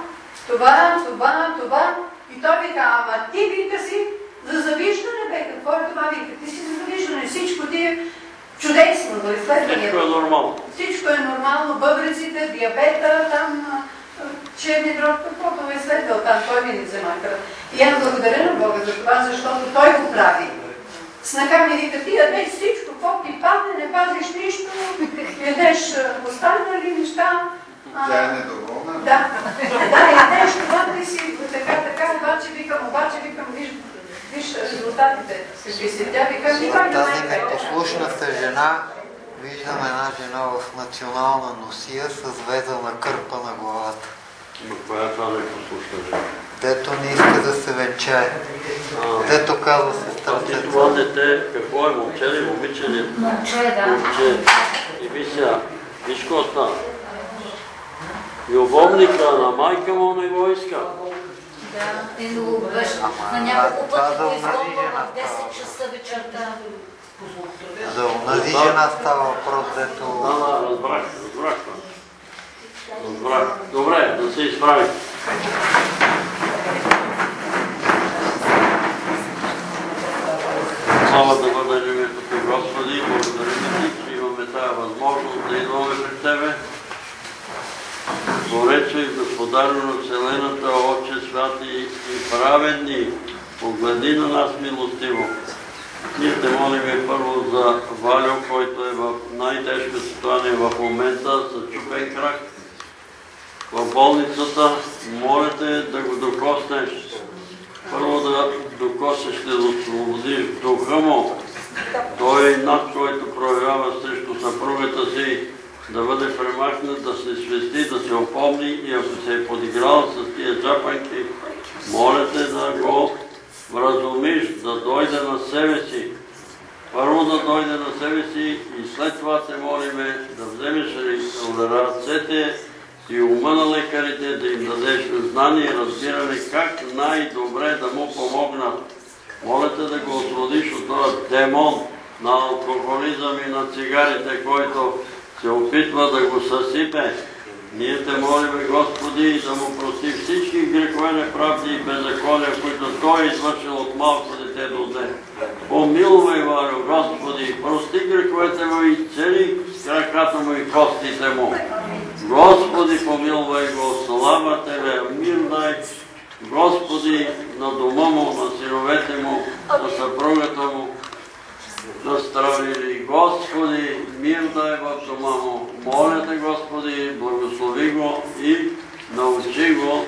И той вика, ама ти вика си за завиждане, бе, какво е това вика? Ти си за завиждане, всичко ти е чудесно за изследването. Всичко е нормално. Всичко е нормално, бъбреците, диабета, там, черни дроб, каквото е изследвал там, той ми не взема кръв. И аз благодаря на Бога за това, защото той го прави. Снаха ми вика, ти ядеш всичко, какво ти падне, не пазиш нищо, ядеш останали неща. Тя е недоволна? Да, ядеш това, ти си така, обаче викам, виж резултатите, какви си. Тя вика, никой тази непослушната жена, виждам една жена в национална носия с везена кърпа на главата. Коя е това непослушна жена? Дето не иска да се венчае. Дето казва сестрата. Това дете, какво е, момче ли, момиче ли? Момче, да. Момче. И виж какво стана. Любовника на майка му не го иска. Да, и го беше на няколко пъти го изгонва в 10 часа вечерта. За онази жена става въпрос, дето... Да, разбрах. Добре, да се изправим. Господарю на Вселената, Отче святи и праведни, погледни на нас милостиво. Ние те молиме първо за Валю, който е в най-тежко състояние в момента, с чупен крак в болницата. Моля те да го докоснеш. Първо да докоснеш, да освободиш духа му. Той над който проявява срещу съпругата си, да бъде премахнат, да се свести, да се опомни и ако се е подиграл с тия джапанки, моля те да го вразумиш, да дойде на себе си. Първо да дойде на себе си и след това се молиме да вземеш ръцете и ума на лекарите, да им дадеш знание и разбиране как най-добре да му помогнат. Моля те да го освободиш от този демон на алкохолизъм и на цигарите, който се опитва да го съсипе. Ние те молиме, Господи, да му прости всички грехове, неправди и беззакония, които той е извършил от малко дете до ден. Помилвай, Валю, Господи, прости греховете му и цели краката му и костите му. Господи, помилвай го, слава Тебе, мир дай, Господи, на дома му, на синовете му, на съпругата му, да здравили. Господи, мир дай в дома му. Моля те, Господи, благослови го и научи го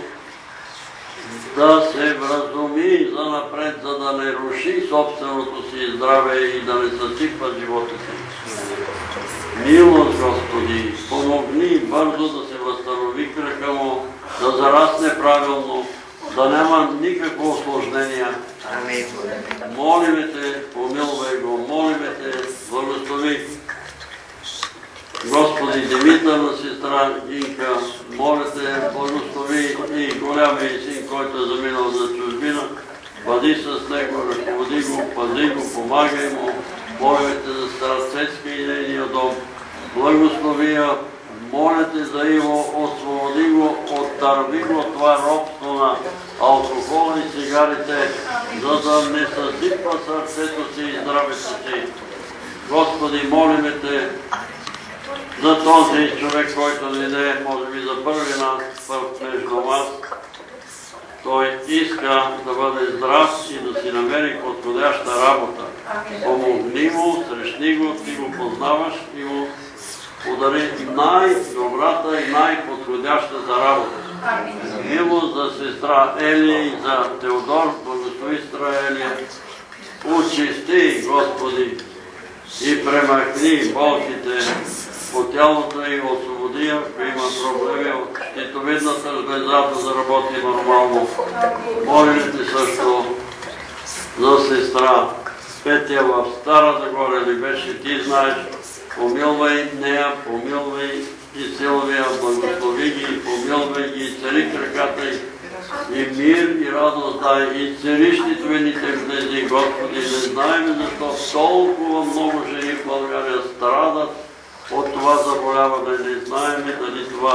да се вразуми за напред, за да не руши собственото си здраве и да не съсипва живота си. Милост, Господи, помогни бързо да се възстанови крака му, да зарасне правилно, да няма никакво осложнение. Молиме те, помилвай го, молиме те, благослови. Господи, Димитър на сестра Гинка, моля те, благослови и голямия син, който е заминал за чужбина. Бъди с него, ръководи го, пази го, помагай му. Молиме те за сестра Цецка и нейния дом. Благослови я, моля те за Иво, освободи го, оттърви го това робство на алкохола и цигарите, за да не съсипва сърцето си и здравето си. Господи, молиме те за този човек, който дойде, може би за първи път между вас. Той иска да бъде здрав и да си намери подходяща работа. Помогни му, срещни го, ти го познаваш и му подари най-добрата и най-подходящата работа. Милост за сестра Елия и за Теодор, благослови сестра Елия. Очисти, Господи, и премахни болките по тялото и освободи, ако има проблеми от щитовидната жлеза да заработи нормално. Молим те също за сестра Петя в Стара Загора ли беше, ти знаеш. Помилвай нея, помилвай и Силвия, благослови ги, помилвай ги и цари краката и мир и радост дай и цари щитовидните жлези, Господи. Не знаем защо толкова много жени в България страдат от това заболяване. Не знаем дали това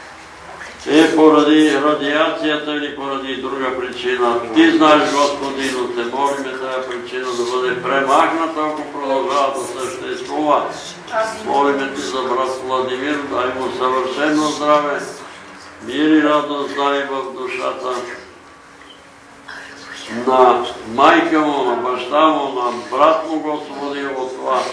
е поради радиацията или поради друга причина. Ти знаеш, Господи, но те молиме тази причина да бъде премахната, ако продължава да съществува. Молиме Ти за брат Владимир, дай му съвършено здраве, мир и радост дай в душата на майка му, на баща му, на брат му го освободи от това.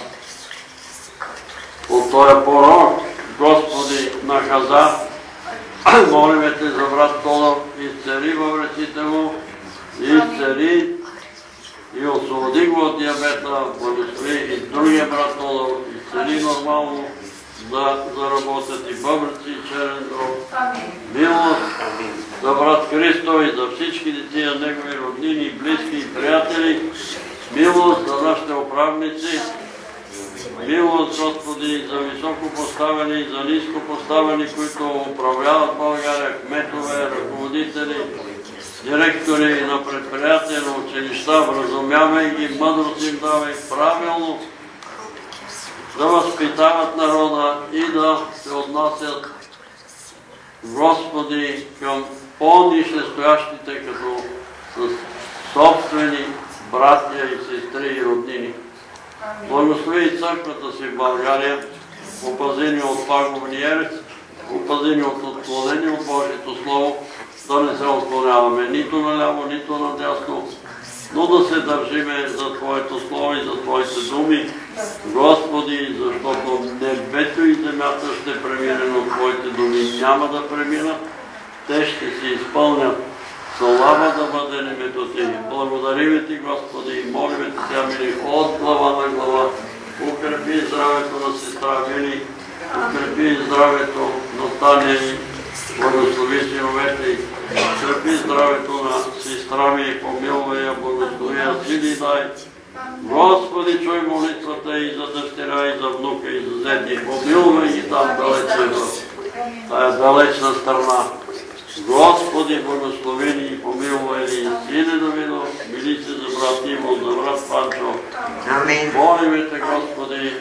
От този порок, Господи, на хазарт. Молиме те за брат Тодор, изцели във ръците му, изцели и освободи го от диабета, благослови и другия брат Тодор, изцели нормално да заработят и бъбреци и черен дроб. Милост за брат Христо и за всички деца, негови роднини, близки и приятели. Милост за нашите управници. Милост, Господи, за високо поставени и за ниско поставени, които управляват България, кметове, ръководители, директори на предприятия, на училища, вразумявай ги, мъдрост им давай правилно, да възпитават народа и да се отнасят, Господи, към по-нишестоящите, като с собствени братя и сестри и роднини. Благослови църквата си в България, опази ни от пагубни ереци, опази ни от отклонение от Божието Слово, да не се отклоняваме нито наляво, нито надясно, но да се държиме за Твоето Слово и за Твоите думи, Господи, защото небето и земята ще премине, но Твоите думи няма да преминат, те ще се изпълнят. Слава да бъде името Ти. Благодариме Ти, Господи, и молиме Ти сега, мили, от глава на глава. Укрепи здравето на сестра Вили, укрепи здравето на Таня и благослови синовете й. Укрепи здравето на сестра ми, помилвай я, благослови я, сили дай. Господи, чуй молитвата и за дъщеря, и за внука, и за зети. Помилвай ги там далече в тая далечна страна. Господи, благослови ни и помилвай ни, сине Давидо, мили се за брат Иво, за брат Панчо. Молиме Те, Господи,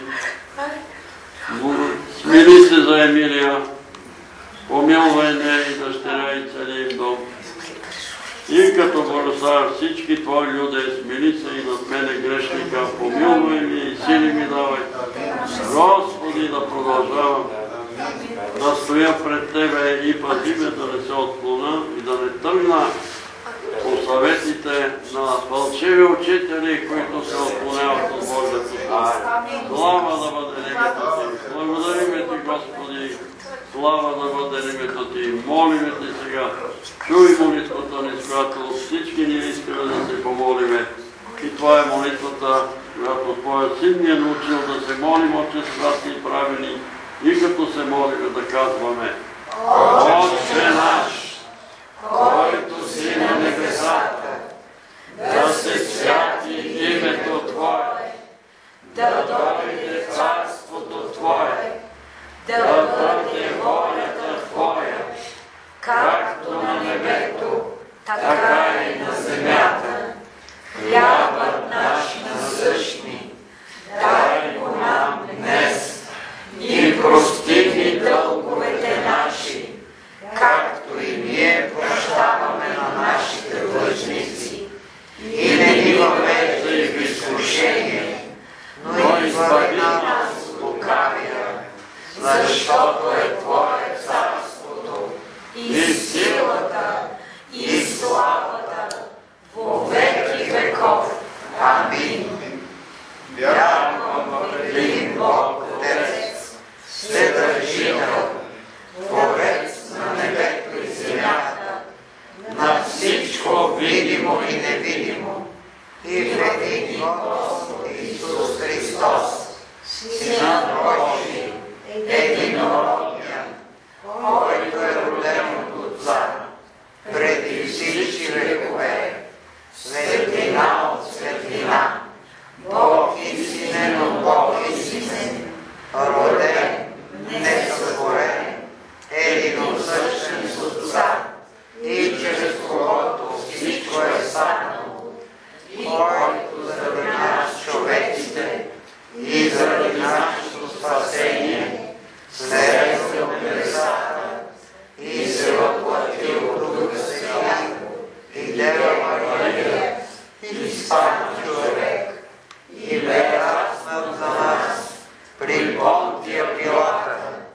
смили се за Емилия, помилвай нея и дъщеря и целия им дом. И като благославя всички Твои люди, смили се и над мене грешника, помилвай ми и сили ми давай. Господи, да продължавам да стоя пред Тебе и пази ме да не се отклона и да не тръгна по съветите на фалшиви учители, които се отклоняват от Божието Слово. Слава да бъде името Ти. Благодариме Ти, Господи. Слава да бъде името Ти. Молиме Ти сега. Чуй молитвата ни, с която всички ние искаме да се помолиме. И това е молитвата, която Твоят Син ни е научил да се молим от честности и правени. И като се молиме да казваме: Отче наш, който си на небесата, да се святи името Твое, да дойде царството Твое, да бъде волята Твоя, както на небето, така и на земята. Хлябът наш насъщни, дай го нам днес, и прости ни дълговете наши, както и ние прощаваме на нашите длъжници. И не ни въвеждай в изкушение, но избави нас от лукавия, защото е Твое царството, и силата, и славата, во веки веков. Амин. Вярвам в един Бог Отец, Вседържител, Творец на небето и земята, на всичко видимо и невидимо, и в един Господ Исус Христос, Синът Божий, единородния, който е роден от Отца, преди всички векове, светлина от светлина, Бог истинен от Бог истинен, роден, несътворен, единосъщен с Отца, и чрез когото всичко е станало, и който заради нас човеците и заради нашето спасение слезе от небесата и се въплати от Духа Святия и Дева Мария и стана човек и бе разнат за нас при Понтия Пилата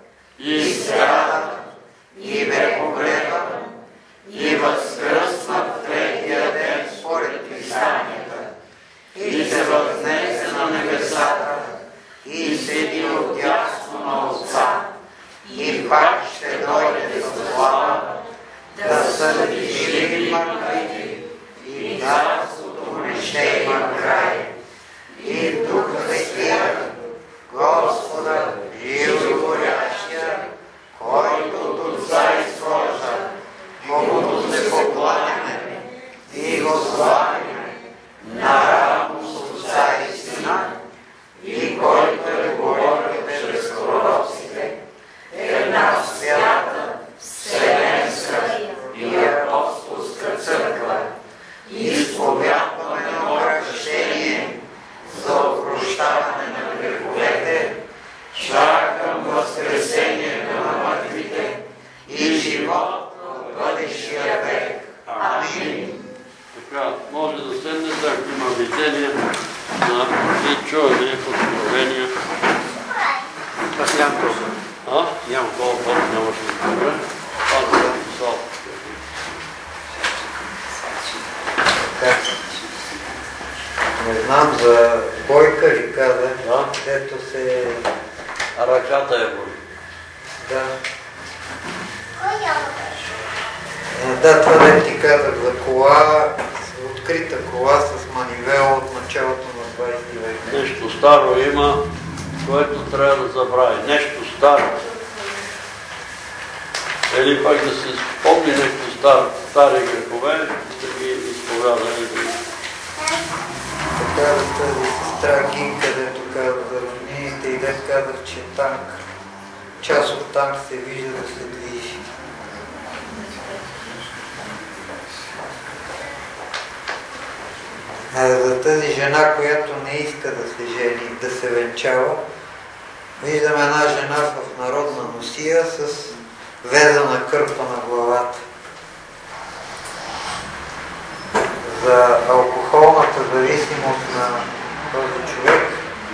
и страда и бе погребан и възкръснат третия ден според писанията и се възнесе на небесата и седи отдясно на Отца и пак ще дойде със слава да съди живи и мъртви и царството му не ще има край. И в Духа Светия, Господа, животворящия, който от Отца изхожда, когото се покланяме и го славиме наравно с Отца и Сина, и който е говорил чрез пророците, една свята, вселенска и апостолска църква, и изповядваме на кръщение за опрощаване на греховете, чакам възкресението на мъртвите и живот в бъдещия век. Амин. Така, може да седнете, ако има видение, да чуете откровения. Аз нямам толкова. Нямам толкова, нямаш Добре. Не знам, за Бойка ли каза, дето се... Ръката е боли. Да. Да, това да ти казах за кола, открита кола с манивела от началото на 20 век. Нещо старо има, което трябва да забрави. Нещо старо. Или пак да се спомни нещо стари грехове, да ги изповяда. Така да тази сестра Гинка, дето каза за роднините и дето казах, че танк, част от танк се вижда да се движи. За тази жена, която не иска да се жени, да се венчава, виждам една жена в народна носия с везена кърпа на главата. За алкохолната зависимост на този човек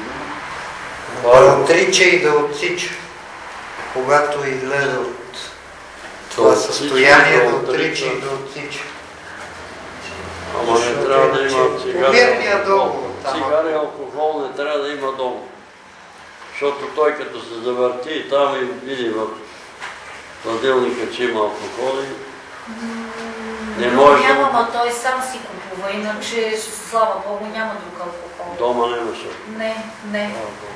да отрича и да отсича, когато излезе от това състояние, да отрича и да отсича. Ама не трябва да има мирния договор. Цигари и алкохол не трябва да има дома. Защото той като се завърти и там и види в хладилника, че има алкохол и не може да... Няма, но той сам си купува, иначе слава Богу няма друг алкохол. Дома нямаше. Не.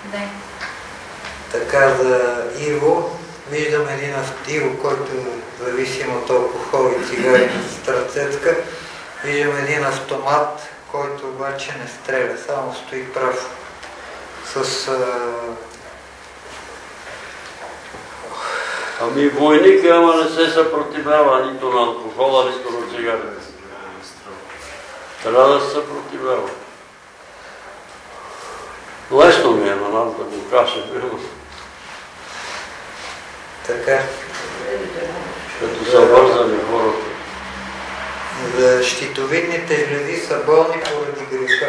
Така за Иво, виждам един Иво, който е зависим от алкохол и цигари на сестра Цецка. Виждам един автомат, който обаче не стреля, само стои прав. С... Ами войник, ама не се съпротивява нито на алкохола, нито на цигарите. Трябва да се съпротивява. Лесно ми е на нас да го кажем. Така. Като са вързани хората. За щитовидните жлези са болни поради греха.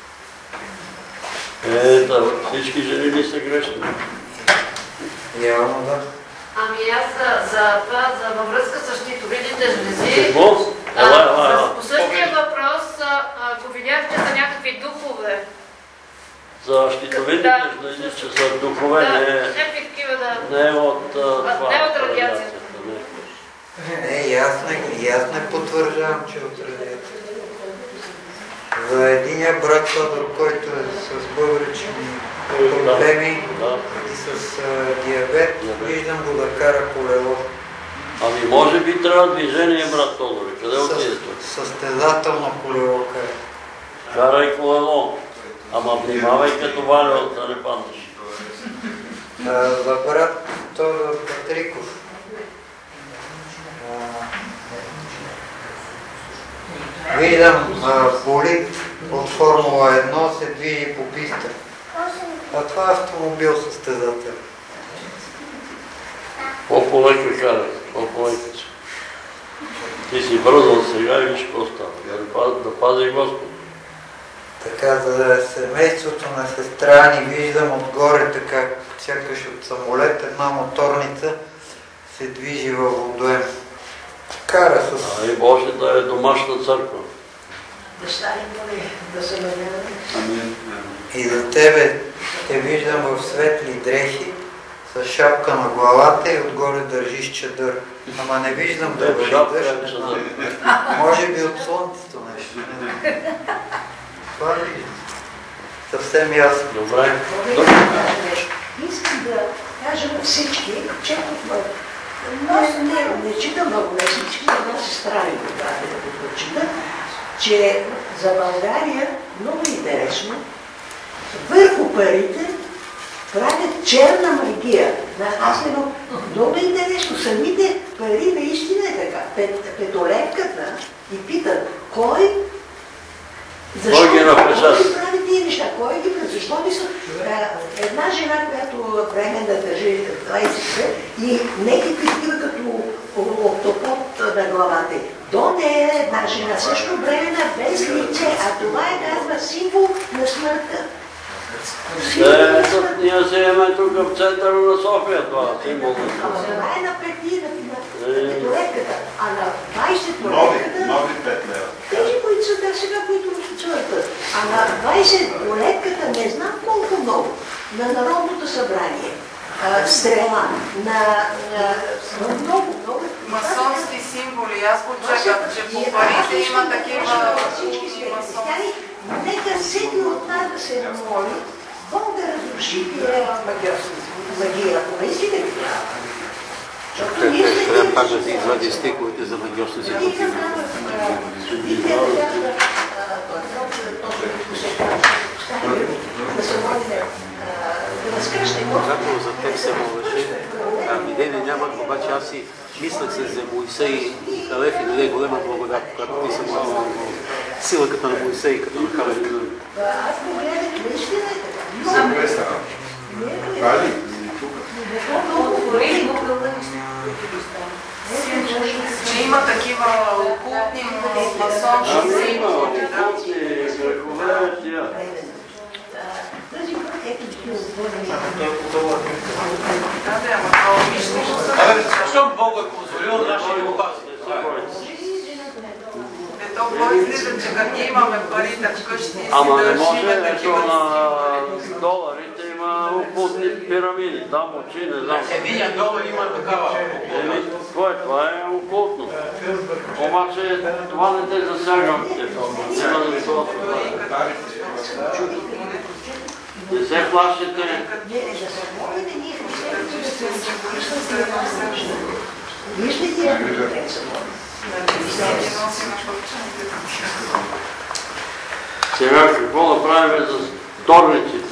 Да, всички жени ли са грешни? Явно да. Ами аз във връзка с щитовидните жлези... Какво? По същия въпрос, ако видяхте за някакви духове... За щитовидните жлези, че са духове, не е от радиацията. Не, ясно потвърждавам, че от радиацията. За единия брат Тодор, който е с бъбречни проблеми и с диабет, виждам го да кара колело. Ами може би трябва движение, брат Тодор. Къде отиде той? Състезателно колело кара. Карай колело. Ама внимавай като Валя да не паднеш. За брат Тодор Патриков. Виждам болид от Формула 1 се движи по писта. А това е автомобил състезател. По-полека карай, по-полека. Ти си бързал сега и виж какво става. Да пази Господ. Така, за семейството на сестра ни виждам отгоре, така сякаш от самолет, една моторница се движи във водоем. Кара с... И Боже да е домашна църква. Да се надяваме. И за тебе те виждам в светли дрехи, с шапка на главата и отгоре държиш чадър. Ама не виждам да вали дъжд. Може би от слънцето нещо. Това виждам. Съвсем ясно. Добре. Искам да кажа на всички, че не читам много на всички, една сестра ми го даде да го прочита, че за България много интересно, върху парите правят черна магия. Аз много интересно, самите пари наистина е така. Петолетката и питат, кой прави тия неща? Кой ги прави? Защо не са... Една жена, която време да държи 20 и някакви такива като октопод на главата. До нея е една жена, също времена без лице, а това е, казва, символ на смъртта. Ние се имаме тук в центъра на София, това. Най-напред ние на туалетката, а на 20 туалетката... Нови 5 лева. Тези, които са да сега, които чуят. А на 20 туалетката не знам колко много. На Народното събрание. Стрела, на много. Масонски символи. Аз го чакам, че по парите има такива масонски. Нека всеки от нас да се моли, Бог да разруши тия магия. Наистина ли? Трябва пак да се извади стиковете за магиосници. Когато за теб се молеше, видение нямат, обаче аз си мислех се за Моисей и Халев и даде голема благодат, когато ти се молил. Сила като на Моисей и като на Халев. Аз не гледах наистина. Вали? Че има такива окултни масонски символи. Защо Бог е позволил нашия любов? То по-излиза, че като имаме парите вкъщи и Ама си не държиме може, защото такива на доларите има окултни пирамиди. Там очи, не знам. Единия долар има такава. Кой? Това е окултно. Обаче това не те засяга. Няма да това. Не се плашите. Сега какво да правим за вторниците?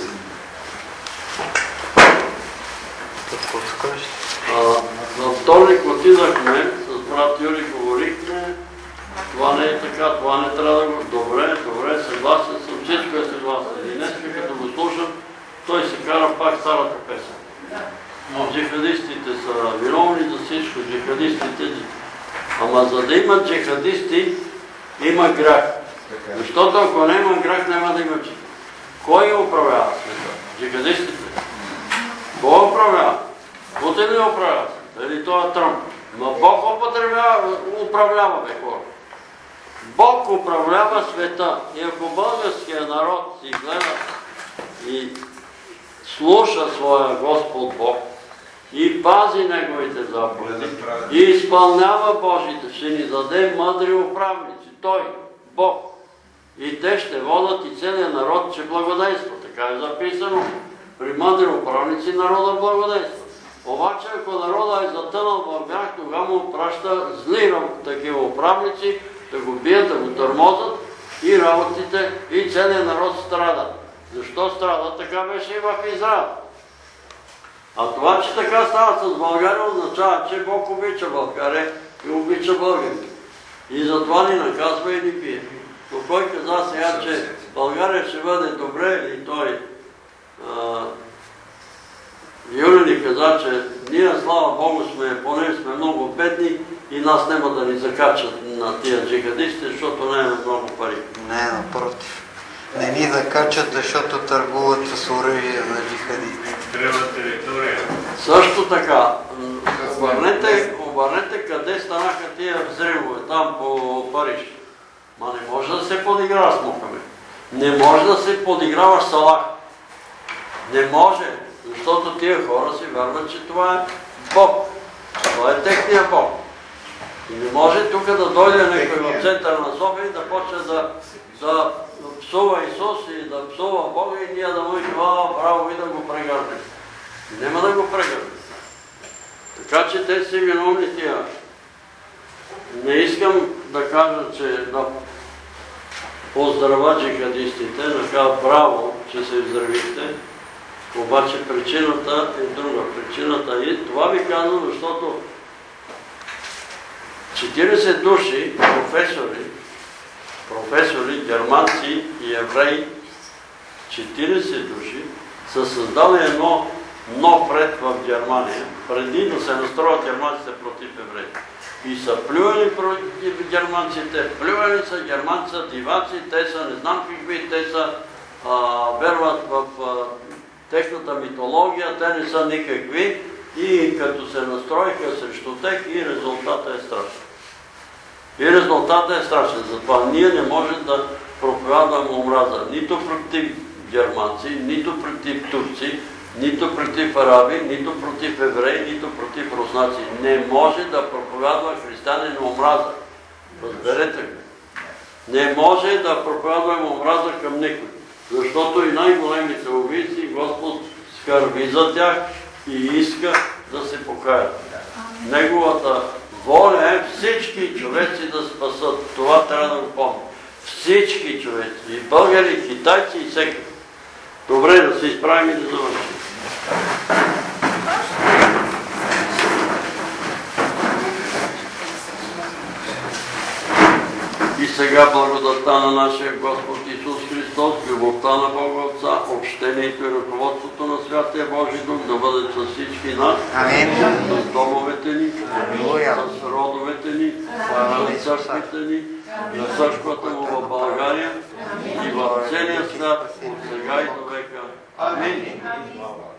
На вторник отидахме, с брат Юри говорихме, това не е така, това не трябва да го... Добре, съгласен съм, всичко е съгласен. И днес, като го слушам, той се кара пак старата песен. Джихадистите са виновни за всичко, джихадистите. Ама за да имат джихадисти, има грях. Защото ако няма грях, няма да има джихад. Кой управлява света? Джихадистите. Кой управлява? Путин ли управлява? Или това Тръмп? Ма Бог управлява, бе хора. Бог управлява света. И ако българският народ си гледа и слуша своя Господ Бог и пази Неговите заповеди и изпълнява Божите, ще ни даде мъдри управници. Той, Бог. И те ще водят и целият народ ще благодейства. Така е записано. При мъдри управници народа благодейства. Обаче, ако народа е затънал в грях, тогава му праща зли такива управници, да го бият, да го тормозат и работите, и целият народ страда. Защо страда? Така беше и в Израел. А това, че така става с България, означава, че Бог обича България и обича българите. И затова ни наказва и ни бие. Но кой каза сега, че България ще бъде добре, и той Юли ни каза, че ние, слава Богу, поне сме много бедни и нас няма да ни закачат на тия джихадисти, защото не имаме много пари. Не, напротив. Не ни закачат, защото търгуват с оръжие за джихадисти. Трябва територия. Също така, обърнете къде станаха тия взривове, там по Париж. Ма не може да се подиграва с Мохамед. Не може да се подиграваш с Аллах. Не може, защото тия хора си вярват, че това е Бог. Това е техния Бог. И не може тук да дойде някой в центъра на София и да почне да псува Исус и да псува Бога и ние да му кажем, браво, и да го прегърнем. Няма да го прегърнем. Така че те си виновни тия. Не искам да кажа, че да поздравя джихадистите, да кажа браво, че се изздравихте, обаче причината е друга. Причината е, това ви казвам, защото 40 души, професори, германци и евреи, 40 души, са създали едно нов ред в Германия, преди да се настроят германците против евреите. И са плювали против германците, плювали са германци, диваци, те са не знам какви, те са верват в техната митология, те не са никакви и като се настроиха срещу тях и резултатът е страшен. И резултатът е страшен. Затова ние не можем да проповядваме омраза нито против германци, нито против турци, нито против араби, нито против евреи, нито против руснаци. Не може да проповядва християнин омраза. Разберете го. Не може да проповядваме омраза към никой. Защото и най-големите убийци Господ скърби за тях и иска да се покаят. Неговата воля е всички човеци да спасат. Това трябва да го помня. Всички човеци. И българи, и китайци, и всеки. Добре, да се изправим и да завършим. И сега благодатта на нашия Господ Исус Христос, любовта на Бога Отца, общението и ръководството на Святия Божий Дух да бъдат с всички нас, с домовете ни, с родовете ни, с църквите ни, на църквата му в България и в целия свят, от сега и до века. Амин.